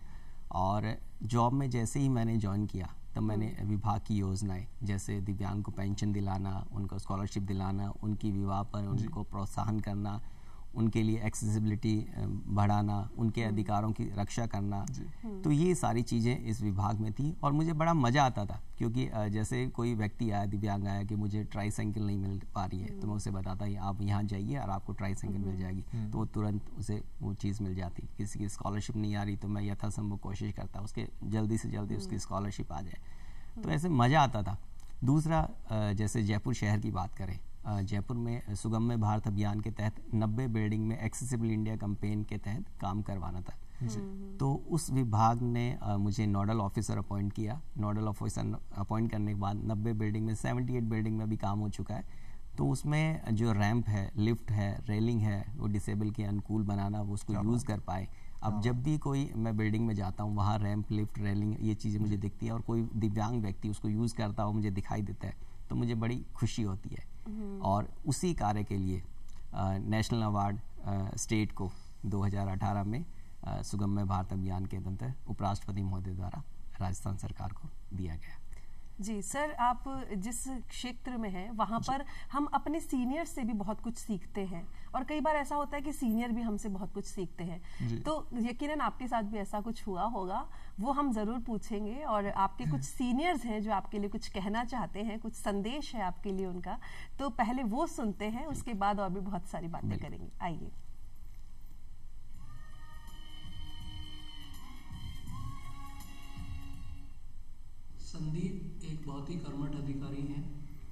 और जॉब में जैसे ही मैंने ज्वाइन किया तब तो मैंने विभाग की योजनाएं जैसे दिव्यांग को पेंशन दिलाना, उनको स्कॉलरशिप दिलाना, उनकी विवाह पर उनको प्रोत्साहन करना, उनके लिए एक्सेसिबिलिटी बढ़ाना, उनके अधिकारों की रक्षा करना, तो ये सारी चीज़ें इस विभाग में थी और मुझे बड़ा मज़ा आता था क्योंकि जैसे कोई व्यक्ति आया, दिव्यांग आया कि मुझे ट्राईसाइकिल नहीं मिल पा रही है तो मैं उसे बताता ही आप यहाँ जाइए और आपको ट्राईसाइकिल मिल जाएगी, तो वो तुरंत उसे वो चीज़ मिल जाती। किसी की स्कॉलरशिप नहीं आ रही तो मैं यथासंभव कोशिश करता उसके जल्दी से जल्दी उसकी स्कॉलरशिप आ जाए, तो ऐसे मज़ा आता था। दूसरा जैसे जयपुर शहर की बात करें, जयपुर में सुगम्य भारत अभियान के तहत नब्बे बिल्डिंग में एक्सेसिबल इंडिया कैंपेन के तहत काम करवाना था। तो उस विभाग ने मुझे नोडल ऑफिसर अपॉइंट किया। नोडल ऑफिसर अपॉइंट करने के बाद नब्बे बिल्डिंग में अठहत्तर बिल्डिंग में भी काम हो चुका है। तो उसमें जो रैंप है, लिफ्ट है, रेलिंग है, वो डिसेबल के अनुकूल बनाना, वो उसको यूज़ कर पाए। अब जब भी कोई मैं बिल्डिंग में जाता हूँ वहाँ रैंप, लिफ्ट, रेलिंग ये चीज़ें मुझे दिखती है और कोई दिव्यांग व्यक्ति उसको यूज़ करता हो मुझे दिखाई देता है तो मुझे बड़ी खुशी होती है। और उसी कार्य के लिए नेशनल अवार्ड स्टेट को दो हज़ार अठारह में सुगम्य भारत अभियान के तहत उपराष्ट्रपति महोदय द्वारा राजस्थान सरकार को दिया गया। जी सर, आप जिस क्षेत्र में हैं वहाँ पर हम अपने सीनियर से भी बहुत कुछ सीखते हैं और कई बार ऐसा होता है कि सीनियर भी हमसे बहुत कुछ सीखते हैं, तो यकीनन आपके साथ भी ऐसा कुछ हुआ होगा, वो हम जरूर पूछेंगे। और आपके कुछ सीनियर्स हैं जो आपके लिए कुछ कहना चाहते हैं, कुछ संदेश है आपके लिए उनका, तो पहले वो सुनते हैं, उसके बाद और भी बहुत सारी बातें करेंगे। आइए। संदीप एक बहुत ही कर्मठ अधिकारी हैं।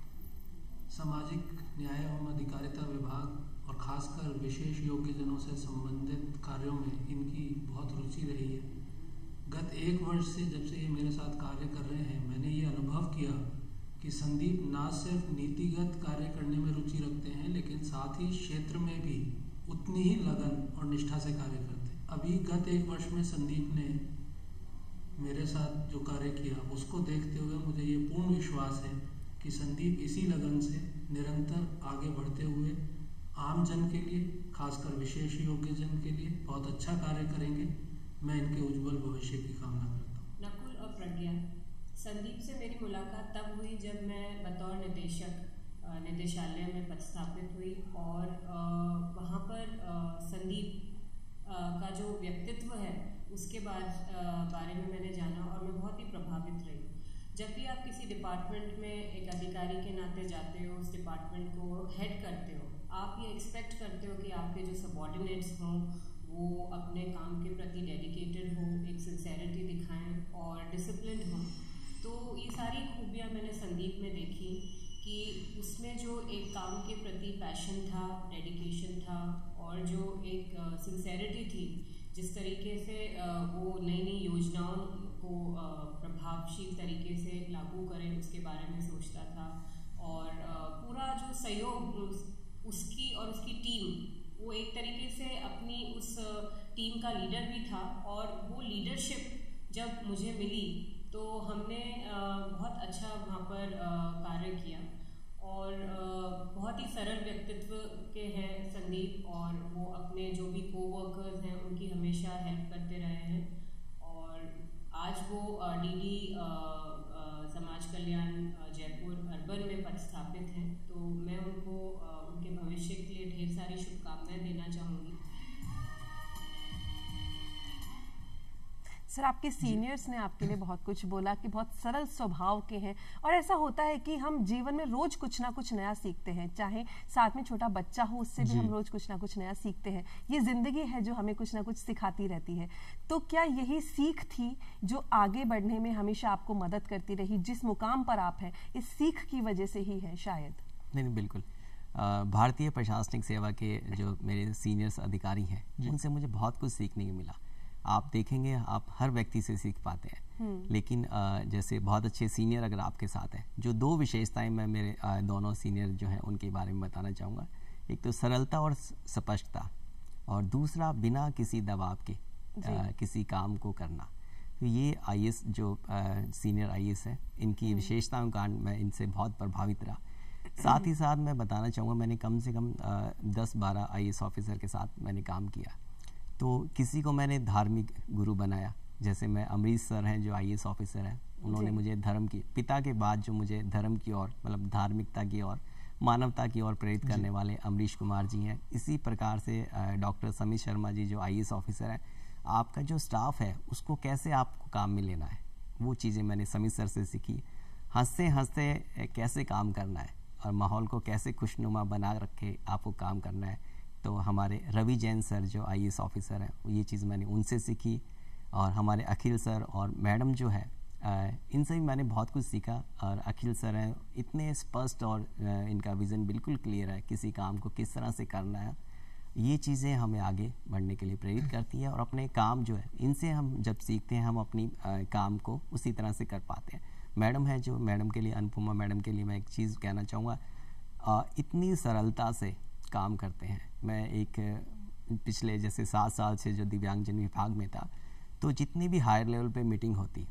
सामाजिक न्याय एवं अधिकारिता विभाग और खासकर विशेष योग्यजनों से संबंधित कार्यों में इनकी बहुत रुचि रही है। गत एक वर्ष से जब से ये मेरे साथ कार्य कर रहे हैं मैंने ये अनुभव किया कि संदीप ना सिर्फ नीतिगत कार्य करने में रुचि रखते हैं लेकिन साथ ही क्षेत्र में भी उतनी ही लगन और निष्ठा से कार्य करते हैं। अभी गत एक वर्ष में संदीप ने मेरे साथ जो कार्य किया उसको देखते हुए मुझे ये पूर्ण विश्वास है कि संदीप इसी लगन से निरंतर आगे बढ़ते हुए आम जन के लिए, खासकर विशेष योग्य जन के लिए बहुत अच्छा कार्य करेंगे। मैं इनके उज्जवल भविष्य की कामना करता हूँ। नकुल और प्रज्ञा, संदीप से मेरी मुलाकात तब हुई जब मैं बतौर निदेशक निदेशालय में पदस्थापित हुई और वहाँ पर संदीप का जो व्यक्तित्व है उसके बाद बारे में मैंने जाना और मैं बहुत ही प्रभावित रही। जब भी आप किसी डिपार्टमेंट में एक अधिकारी के नाते जाते हो, उस डिपार्टमेंट को हेड करते हो, आप ये एक्सपेक्ट करते हो कि आपके जो सबॉर्डिनेट्स हों वो अपने काम के प्रति डेडिकेटेड हों, एक सिंसेरिटी दिखाएं और डिसिप्लिन हों। तो ये सारी खूबियाँ मैंने संदीप में देखी कि उसमें जो एक काम के प्रति पैशन था, डेडिकेशन था और जो एक सिंसेरिटी थी, जिस तरीके से वो नई नई योजनाओं को प्रभावशील तरीके से लागू करें उसके बारे में सोचता था और पूरा जो सहयोग उसकी और उसकी टीम, वो एक तरीके से अपनी उस टीम का लीडर भी था और वो लीडरशिप जब मुझे मिली तो हमने बहुत अच्छा वहाँ पर कार्य किया और बहुत ही सरल व्यक्तित्व के हैं संदीप और वो अपने जो भी कोवर्कर्स हैं उनकी हमेशा हेल्प करते रहे हैं और आज वो डीडी समाज कल्याण जयपुर अर्बन में पदस्थापित हैं। तो मैं उनको उनके भविष्य के लिए ढेर सर, आपके सीनियर्स ने आपके लिए बहुत कुछ बोला कि बहुत सरल स्वभाव के हैं, और ऐसा होता है कि हम जीवन में रोज कुछ ना कुछ नया सीखते हैं, चाहे साथ में छोटा बच्चा हो उससे भी हम रोज कुछ ना कुछ नया सीखते हैं। ये जिंदगी है जो हमें कुछ ना कुछ सिखाती रहती है। तो क्या यही सीख थी जो आगे बढ़ने में हमेशा आपको मदद करती रही? जिस मुकाम पर आप हैं इस सीख की वजह से ही है शायद। नहीं नहीं बिल्कुल। भारतीय प्रशासनिक सेवा के जो मेरे सीनियर्स अधिकारी हैं उनसे मुझे बहुत कुछ सीखने को मिला। आप देखेंगे आप हर व्यक्ति से सीख पाते हैं, लेकिन आ, जैसे बहुत अच्छे सीनियर अगर आपके साथ हैं, जो दो विशेषताएं मैं मेरे आ, दोनों सीनियर जो हैं उनके बारे में बताना चाहूँगा। एक तो सरलता और स्पष्टता, और दूसरा बिना किसी दबाव के आ, किसी काम को करना। तो ये आई ए एस जो आ, सीनियर आई ए एस हैं, इनकी विशेषताओं के कारण मैं इनसे बहुत प्रभावित रहा। साथ ही साथ मैं बताना चाहूँगा मैंने कम से कम दस बारह आई ए एस ऑफिसर के साथ मैंने काम किया। तो किसी को मैंने धार्मिक गुरु बनाया, जैसे मैं अमरीश सर हैं जो आई ए एस ऑफिसर हैं, उन्होंने मुझे धर्म की पिता के बाद जो मुझे धर्म की ओर मतलब धार्मिकता की ओर मानवता की ओर प्रेरित करने वाले अमरीश कुमार जी हैं। इसी प्रकार से डॉक्टर समीर शर्मा जी जो आई ए एस ऑफिसर हैं, आपका जो स्टाफ है उसको कैसे आपको काम में लेना है, वो चीज़ें मैंने समीर सर से सीखी। हंसते हंसते कैसे काम करना है और माहौल को कैसे खुशनुमा बना रखे आपको काम करना है, तो हमारे रवि जैन सर जो आई ए एस ऑफिसर हैं, ये चीज़ मैंने उनसे सीखी। और हमारे अखिल सर और मैडम जो है इनसे भी मैंने बहुत कुछ सीखा। और अखिल सर हैं इतने स्पष्ट और इनका विज़न बिल्कुल क्लियर है, किसी काम को किस तरह से करना है। ये चीज़ें हमें आगे बढ़ने के लिए प्रेरित करती है, और अपने काम जो है इनसे हम जब सीखते हैं हम अपनी आ, काम को उसी तरह से कर पाते हैं। मैडम है जो मैडम के लिए अनुपमा मैडम के लिए मैं एक चीज़ कहना चाहूँगा, इतनी सरलता से काम करते हैं। मैं एक पिछले जैसे सात साल से जो दिव्यांगजन विभाग में था, तो जितनी भी हायर लेवल पे मीटिंग होती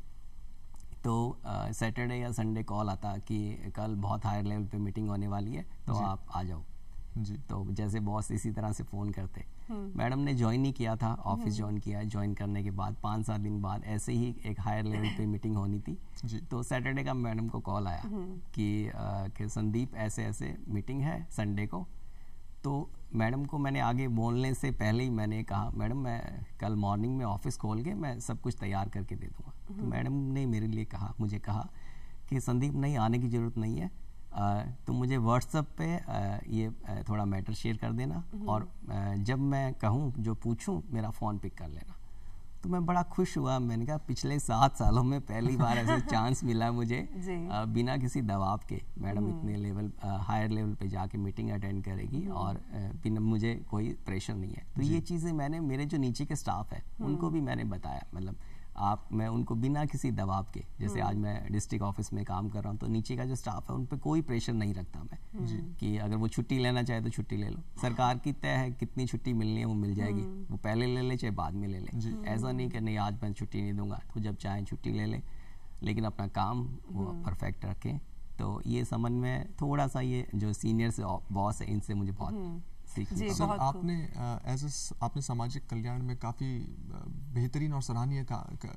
तो सैटरडे या संडे कॉल आता कि कल बहुत हायर लेवल पे मीटिंग होने वाली है तो आप आ जाओ जी। तो जैसे बॉस इसी तरह से फ़ोन करते। मैडम ने ज्वाइन नहीं किया था, ऑफिस ज्वाइन किया। ज्वाइन करने के बाद पाँच सात दिन बाद ऐसे ही एक हायर लेवल पे मीटिंग होनी थी जी। तो सैटरडे का मैडम को कॉल आया कि, आ, कि संदीप ऐसे ऐसे मीटिंग है संडे को। तो मैडम को मैंने आगे बोलने से पहले ही मैंने कहा मैडम मैं कल मॉर्निंग में ऑफिस खोल के मैं सब कुछ तैयार करके दे दूँगा। तो मैडम ने मेरे लिए कहा मुझे कहा कि संदीप नहीं आने की ज़रूरत नहीं है, तुम मुझे व्हाट्सएप पे आ, ये आ, थोड़ा मैटर शेयर कर देना, और आ, जब मैं कहूँ जो पूछूँ मेरा फ़ोन पिक कर लेना। तो मैं बड़ा खुश हुआ। मैंने कहा पिछले सात सालों में पहली बार ऐसा चांस मिला मुझे आ, बिना किसी दबाव के। मैडम इतने लेवल हायर लेवल पे जाके मीटिंग अटेंड करेगी और बिना मुझे कोई प्रेशर नहीं है। तो ये चीज़ें मैंने मेरे जो नीचे के स्टाफ है उनको भी मैंने बताया, मतलब आप मैं उनको बिना किसी दबाव के, जैसे आज मैं डिस्ट्रिक्ट ऑफिस में काम कर रहा हूँ तो नीचे का जो स्टाफ है उन पे कोई प्रेशर नहीं रखता मैं जी। कि अगर वो छुट्टी लेना चाहे तो छुट्टी ले लो, सरकार की तय है कितनी छुट्टी मिलनी है वो मिल जाएगी, वो पहले ले ले चाहे बाद में ले ले। ऐसा नहीं कि नहीं आज मैं छुट्टी नहीं दूंगा, तो जब चाहे छुट्टी ले ले, लेकिन अपना काम वो परफेक्ट रखें। तो ये समझ में थोड़ा सा ये जो सीनियर से बॉस है इनसे मुझे बहुत सर आपने एज आपने सामाजिक कल्याण में काफ़ी बेहतरीन और सराहनीय का, का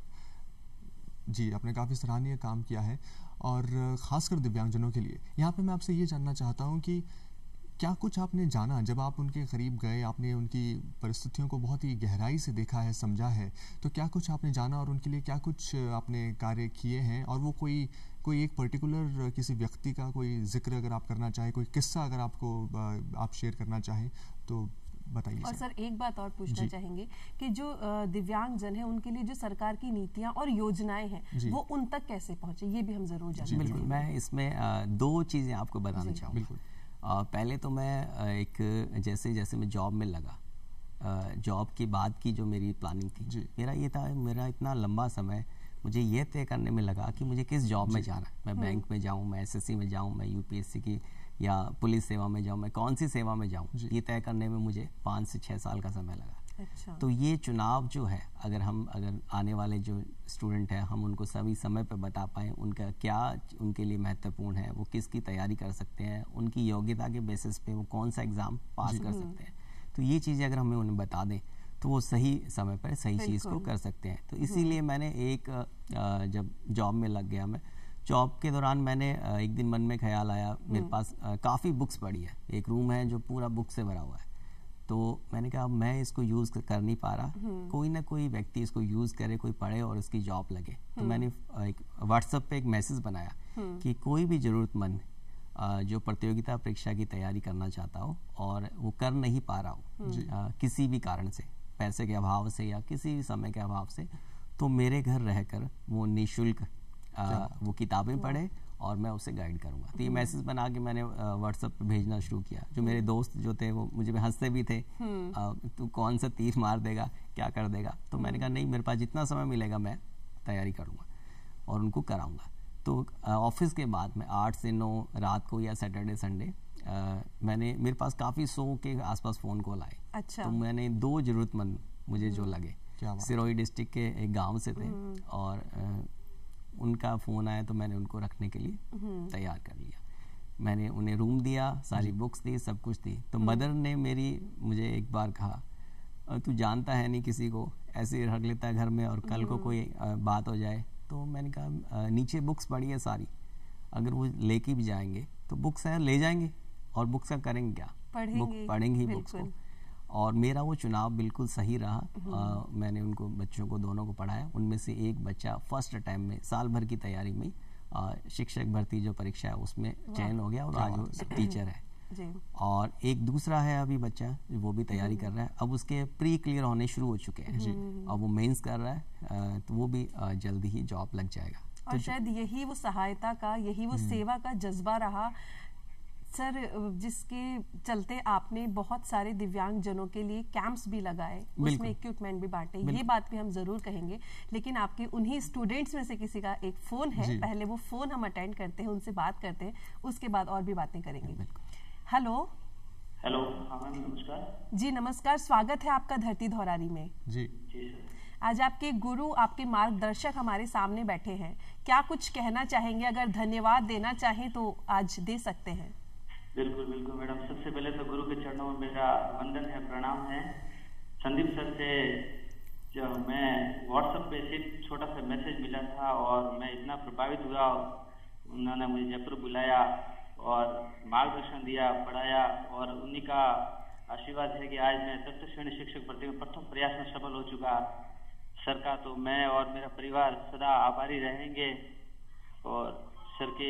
जी आपने काफ़ी सराहनीय काम किया है, और ख़ासकर दिव्यांगजनों के लिए। यहाँ पे मैं आपसे ये जानना चाहता हूँ कि क्या कुछ आपने जाना जब आप उनके करीब गए, आपने उनकी परिस्थितियों को बहुत ही गहराई से देखा है, समझा है, तो क्या कुछ आपने जाना और उनके लिए क्या कुछ आपने कार्य किए हैं? और वो कोई कोई एक पर्टिकुलर किसी व्यक्ति का कोई जिक्र अगर आप करना चाहें, कोई किस्सा अगर आपको आप शेयर करना चाहें तो बताइए। और सर एक बात और पूछना चाहेंगे कि जो दिव्यांगजन है उनके लिए जो सरकार की नीतियां और योजनाएं हैं वो उन तक कैसे पहुंचे, ये भी हम जरूर जानते हैं। बिल्कुल, मैं इसमें दो चीज़ें आपको बताना चाहूँगा। बिल्कुल, पहले तो मैं एक जैसे जैसे मैं जॉब में लगा, जॉब के बाद की जो मेरी प्लानिंग थी, मेरा ये था, मेरा इतना लंबा समय मुझे ये तय करने में लगा कि मुझे किस जॉब में जाना है। मैं बैंक में जाऊं, मैं एस एस सी में जाऊं, मैं यू पी एस सी की या पुलिस सेवा में जाऊं, मैं कौन सी सेवा में जाऊं, ये तय करने में मुझे पाँच से छः साल का समय लगा। अच्छा। तो ये चुनाव जो है, अगर हम अगर आने वाले जो स्टूडेंट हैं हम उनको सभी समय पर बता पाएँ उनका क्या उनके लिए महत्वपूर्ण है, वो किसकी तैयारी कर सकते हैं, उनकी योग्यता के बेसिस पे वो कौन सा एग्ज़ाम पास कर सकते हैं, तो ये चीज़ें अगर हमें उन्हें बता दें तो वो सही समय पर सही चीज़ को कर सकते हैं। तो इसीलिए मैंने एक जब जॉब में लग गया, मैं जॉब के दौरान मैंने एक दिन मन में ख्याल आया, मेरे पास काफ़ी बुक्स पड़ी है, एक रूम है जो पूरा बुक से भरा हुआ है, तो मैंने कहा अब मैं इसको यूज़ कर नहीं पा रहा, कोई ना कोई व्यक्ति इसको यूज़ करे, कोई पढ़े और उसकी जॉब लगे। तो मैंने एक व्हाट्सएप पे एक मैसेज बनाया कि कोई भी ज़रूरतमंद जो प्रतियोगिता परीक्षा की तैयारी करना चाहता हो और वो कर नहीं पा रहा हो किसी भी कारण से, पैसे के अभाव से या किसी भी समय के अभाव से, तो मेरे घर रहकर वो निःशुल्क वो किताबें पढ़े और मैं उसे गाइड करूँगा। तो ये मैसेज बना के मैंने व्हाट्सएप पे भेजना शुरू किया। जो मेरे दोस्त जो थे वो मुझे हंसते भी थे, तू कौन सा तीर मार देगा, क्या कर देगा। तो मैंने कहा नहीं, मेरे पास जितना समय मिलेगा मैं तैयारी करूँगा और उनको कराऊँगा। तो ऑफिस के बाद में आठ से नौ रात को या सैटरडे संडे मैंने मेरे पास काफ़ी सौ के आसपास फ़ोन कॉल आए। अच्छा। तो मैंने दो ज़रूरतमंद मुझे जो लगे, सिरोही डिस्ट्रिक्ट के एक गाँव से थे और आ, उनका फ़ोन आया तो मैंने उनको रखने के लिए तैयार कर लिया। मैंने उन्हें रूम दिया, सारी बुक्स दी, सब कुछ दी। तो मदर ने मेरी मुझे एक बार कहा तू जानता है नहीं किसी को, ऐसे ही रख लेता है घर में और कल को कोई बात हो जाए। तो मैंने कहा नीचे बुक्स पड़ी है सारी, अगर वो लेके भी जाएंगे तो बुक्स हैं, ले जाएंगे और बुक्स का करेंगे क्या, पढ़ेंगे, पढ़ेंगे ही बुक्स को। और मेरा वो चुनाव बिल्कुल सही रहा। आ, मैंने उनको बच्चों को दोनों को पढ़ाया। उनमें से एक बच्चा फर्स्ट टाइम में साल भर की तैयारी में आ, शिक्षक भर्ती जो परीक्षा है उसमें चयन हो गया और आज वो टीचर है जी। और एक दूसरा है अभी बच्चा वो भी तैयारी कर रहा है, अब उसके प्री क्लियर होने शुरू हो चुके हैं जी। अब वो मेंस कर रहा है, तो वो भी जल्दी ही जॉब लग जाएगा। और तो शायद यही वो सहायता का, यही वो सेवा का जज्बा रहा सर, जिसके चलते आपने बहुत सारे दिव्यांग जनों के लिए कैंप्स भी लगाए, उसमें इक्विपमेंट भी बांटे। ये बात भी हम जरूर कहेंगे, लेकिन आपके उन्हीं स्टूडेंट्स में से किसी का एक फोन है, पहले वो फोन हम अटेंड करते हैं, उनसे बात करते हैं, उसके बाद और भी बातें करेंगे। हेलो हेलो, हाँ मैम नमस्कार। जी नमस्कार, स्वागत है आपका धरती धौरारी में। जी जी सर। आज आपके गुरु, आपके मार्गदर्शक हमारे सामने बैठे हैं, क्या कुछ कहना चाहेंगे? अगर धन्यवाद देना चाहें तो आज दे सकते हैं। बिल्कुल बिल्कुल मैडम, सबसे पहले तो गुरु के चरणों में मेरा वंदन है, प्रणाम है। संदीप सर से जब मैं व्हाट्सएप पे सिर्फ छोटा सा मैसेज मिला था और मैं इतना प्रभावित हुआ, उन्होंने मुझे जयपुर बुलाया और मार्गदर्शन दिया, पढ़ाया और उन्हीं का आशीर्वाद है कि आज मैं तृतीय श्रेणी शिक्षक भर्ती में प्रथम प्रयास में सफल हो चुका। सर का तो मैं और मेरा परिवार सदा आभारी रहेंगे और सर के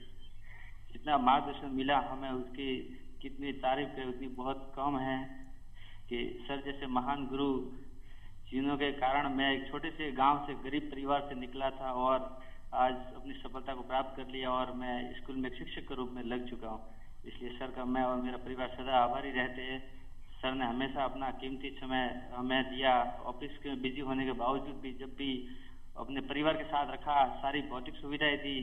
जितना मार्गदर्शन मिला हमें उसकी कितनी तारीफ है उतनी बहुत कम है कि सर जैसे महान गुरु जिन्हों के कारण मैं एक छोटे से गांव से गरीब परिवार से निकला था और आज अपनी सफलता को प्राप्त कर लिया और मैं स्कूल में शिक्षक के रूप में लग चुका हूँ। इसलिए सर का मैं और मेरा परिवार सदा आभारी रहते हैं। सर ने हमेशा अपना कीमती समय हमें दिया, ऑफिस के बिजी होने के बावजूद भी जब भी अपने परिवार के साथ रखा, सारी भौतिक सुविधाएं दी,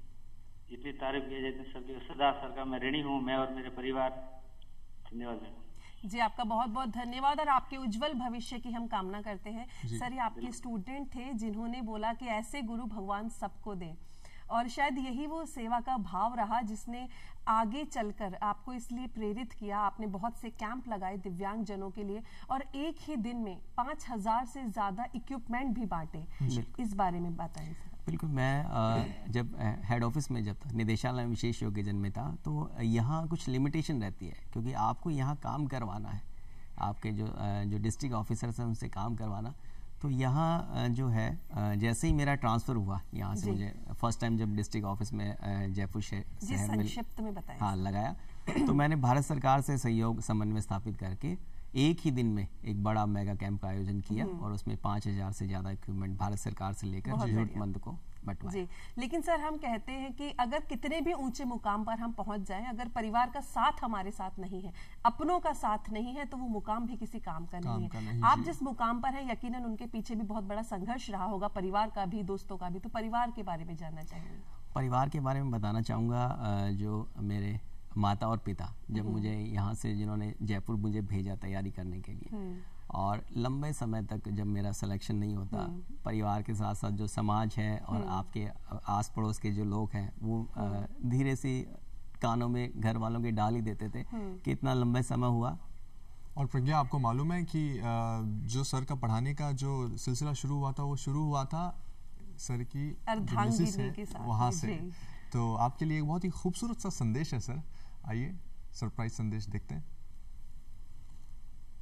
जितनी तारीफ की जाती सर की सदा सर का मैं ऋणी हूँ, मैं और मेरे परिवार। धन्यवाद जी, आपका बहुत बहुत धन्यवाद और आपके उज्जवल भविष्य की हम कामना करते हैं। सर, ये आपके स्टूडेंट थे जिन्होंने बोला कि ऐसे गुरु भगवान सबको दे, और शायद यही वो सेवा का भाव रहा जिसने आगे चलकर आपको इसलिए प्रेरित किया। आपने बहुत से कैंप लगाए दिव्यांग जनों के लिए और एक ही दिन में पाँच हजार से ज्यादा इक्विपमेंट भी बांटे। इस बारे में बताएं सर। बिल्कुल, मैं जब हेड ऑफिस में जब निदेशालय में विशेष योग्यजन में था तो यहाँ कुछ लिमिटेशन रहती है, क्योंकि आपको यहाँ काम करवाना है, आपके जो जो डिस्ट्रिक्ट ऑफिसर्स हैं उनसे काम करवाना। तो यहाँ जो है जैसे ही मेरा ट्रांसफ़र हुआ यहाँ से, मुझे फर्स्ट टाइम जब डिस्ट्रिक्ट ऑफिस में जयपुर शहर में हाँ लगाया, तो मैंने भारत सरकार से सहयोग समन्वय स्थापित करके एक ही दिन में एक बड़ा मेगा कैंप का आयोजन किया और उसमें पाँच हजार से ज्यादा इक्विपमेंट भारत सरकार से लेकर जरूरतमंद को बंटवाया। जी, लेकिन सर हम कहते हैं कि अगर कितने भी ऊंचे मुकाम पर हम पहुंच जाएं, अगर परिवार का साथ हमारे साथ नहीं है, अपनों का साथ नहीं है, तो वो मुकाम भी किसी काम का नहीं काम है। आप जिस मुकाम पर हैं यकीनन उनके पीछे भी बहुत बड़ा संघर्ष रहा होगा, परिवार का भी, दोस्तों का भी। तो परिवार के बारे में जानना चाहिए। परिवार के बारे में बताना चाहूँगा, जो मेरे माता और पिता जब मुझे यहाँ से जिन्होंने जयपुर मुझे भेजा तैयारी करने के लिए, और लंबे समय तक जब मेरा सिलेक्शन नहीं होता, परिवार के साथ साथ जो समाज है और आपके आस पड़ोस के जो लोग हैं वो धीरे से कानों में घर वालों के डाल ही देते थे कि इतना लंबा समय हुआ। और प्रज्ञा, आपको मालूम है कि जो सर का पढ़ाने का जो सिलसिला शुरू हुआ था वो शुरू हुआ था सर की मिसेस है वहाँ से। तो आपके लिए एक बहुत ही खूबसूरत सा संदेश है सर, आइए सरप्राइज संदेश देखते हैं।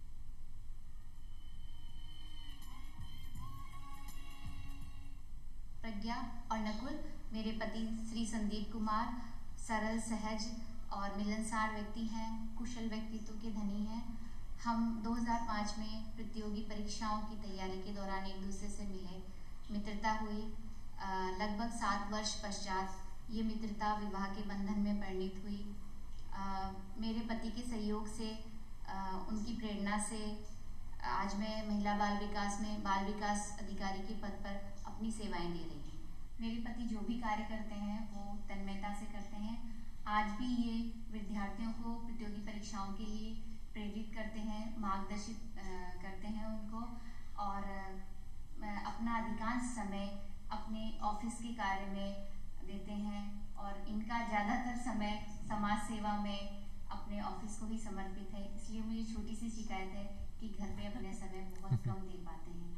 मेरे पति श्री संदीप कुमार सरल, सहज और मिलनसार व्यक्ति हैं, कुशल व्यक्तित्व के धनी हैं। हम दो हज़ार पाँच में प्रतियोगी परीक्षाओं की तैयारी के दौरान एक दूसरे से मिले, मित्रता हुई। लगभग सात वर्ष पश्चात ये मित्रता विवाह के बंधन में परिणित हुई। आ, मेरे पति के सहयोग से, आ, उनकी प्रेरणा से आज मैं महिला बाल विकास में बाल विकास अधिकारी के पद पर अपनी सेवाएं दे रही हूँ। मेरे पति जो भी कार्य करते हैं वो तन्मयता से करते हैं। आज भी ये विद्यार्थियों को प्रतियोगी परीक्षाओं के लिए प्रेरित करते हैं, मार्गदर्शित करते हैं उनको, और अपना अधिकांश समय अपने ऑफिस के कार्य में देते हैं, और इनका ज़्यादातर समय समाज सेवा में अपने ऑफिस को ही समर्पित है। इसलिए मुझे छोटी सी शिकायत है कि घर पे अपने समय बहुत कम दे पाते हैं।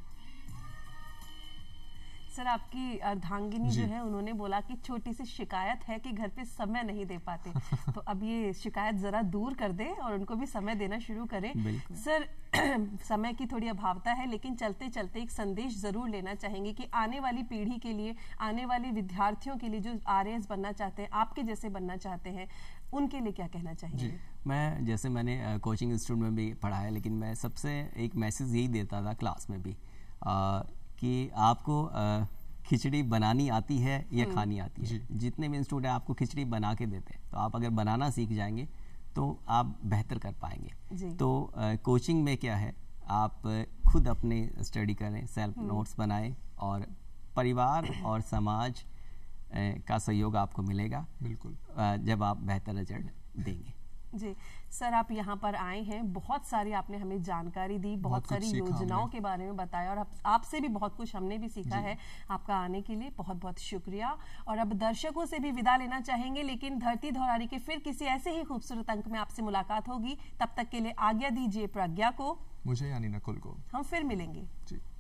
सर, आपकी अर्धांगिनी जो है उन्होंने बोला कि छोटी सी शिकायत है कि घर पे समय नहीं दे पाते। तो अब ये शिकायत जरा दूर कर दें और उनको भी समय देना शुरू करें। सर, समय की थोड़ी अभावता है, लेकिन चलते चलते एक संदेश जरूर लेना चाहेंगे कि आने वाली पीढ़ी के लिए, आने वाले विद्यार्थियों के लिए जो आर ए एस बनना चाहते हैं, आपके जैसे बनना चाहते हैं, उनके लिए क्या कहना चाहिए? मैं जैसे मैंने कोचिंग इंस्टीट्यूट में भी पढ़ा है, लेकिन मैं सबसे एक मैसेज यही देता था क्लास में भी, आ, कि आपको आ, खिचड़ी बनानी आती है या खानी आती है। जितने भी इंस्टीट्यूट है आपको खिचड़ी बना के देते हैं, तो आप अगर बनाना सीख जाएंगे तो आप बेहतर कर पाएंगे। तो आ, कोचिंग में क्या है, आप खुद अपने स्टडी करें, सेल्फ नोट्स बनाएं, और परिवार और समाज का सहयोग आपको मिलेगा बिल्कुल जब आप बेहतर रिजल्ट देंगे। जी सर, आप यहाँ पर आए हैं, बहुत सारी आपने हमें जानकारी दी, बहुत, बहुत सारी योजनाओं के बारे में बताया, और आपसे भी बहुत कुछ हमने भी सीखा है। आपका आने के लिए बहुत बहुत शुक्रिया। और अब दर्शकों से भी विदा लेना चाहेंगे, लेकिन धरती धौरारी के फिर किसी ऐसे ही खूबसूरत अंक में आपसे मुलाकात होगी। तब तक के लिए आज्ञा दीजिए प्रज्ञा को, मुझे यानी नकुल को। हम फिर मिलेंगे। जी।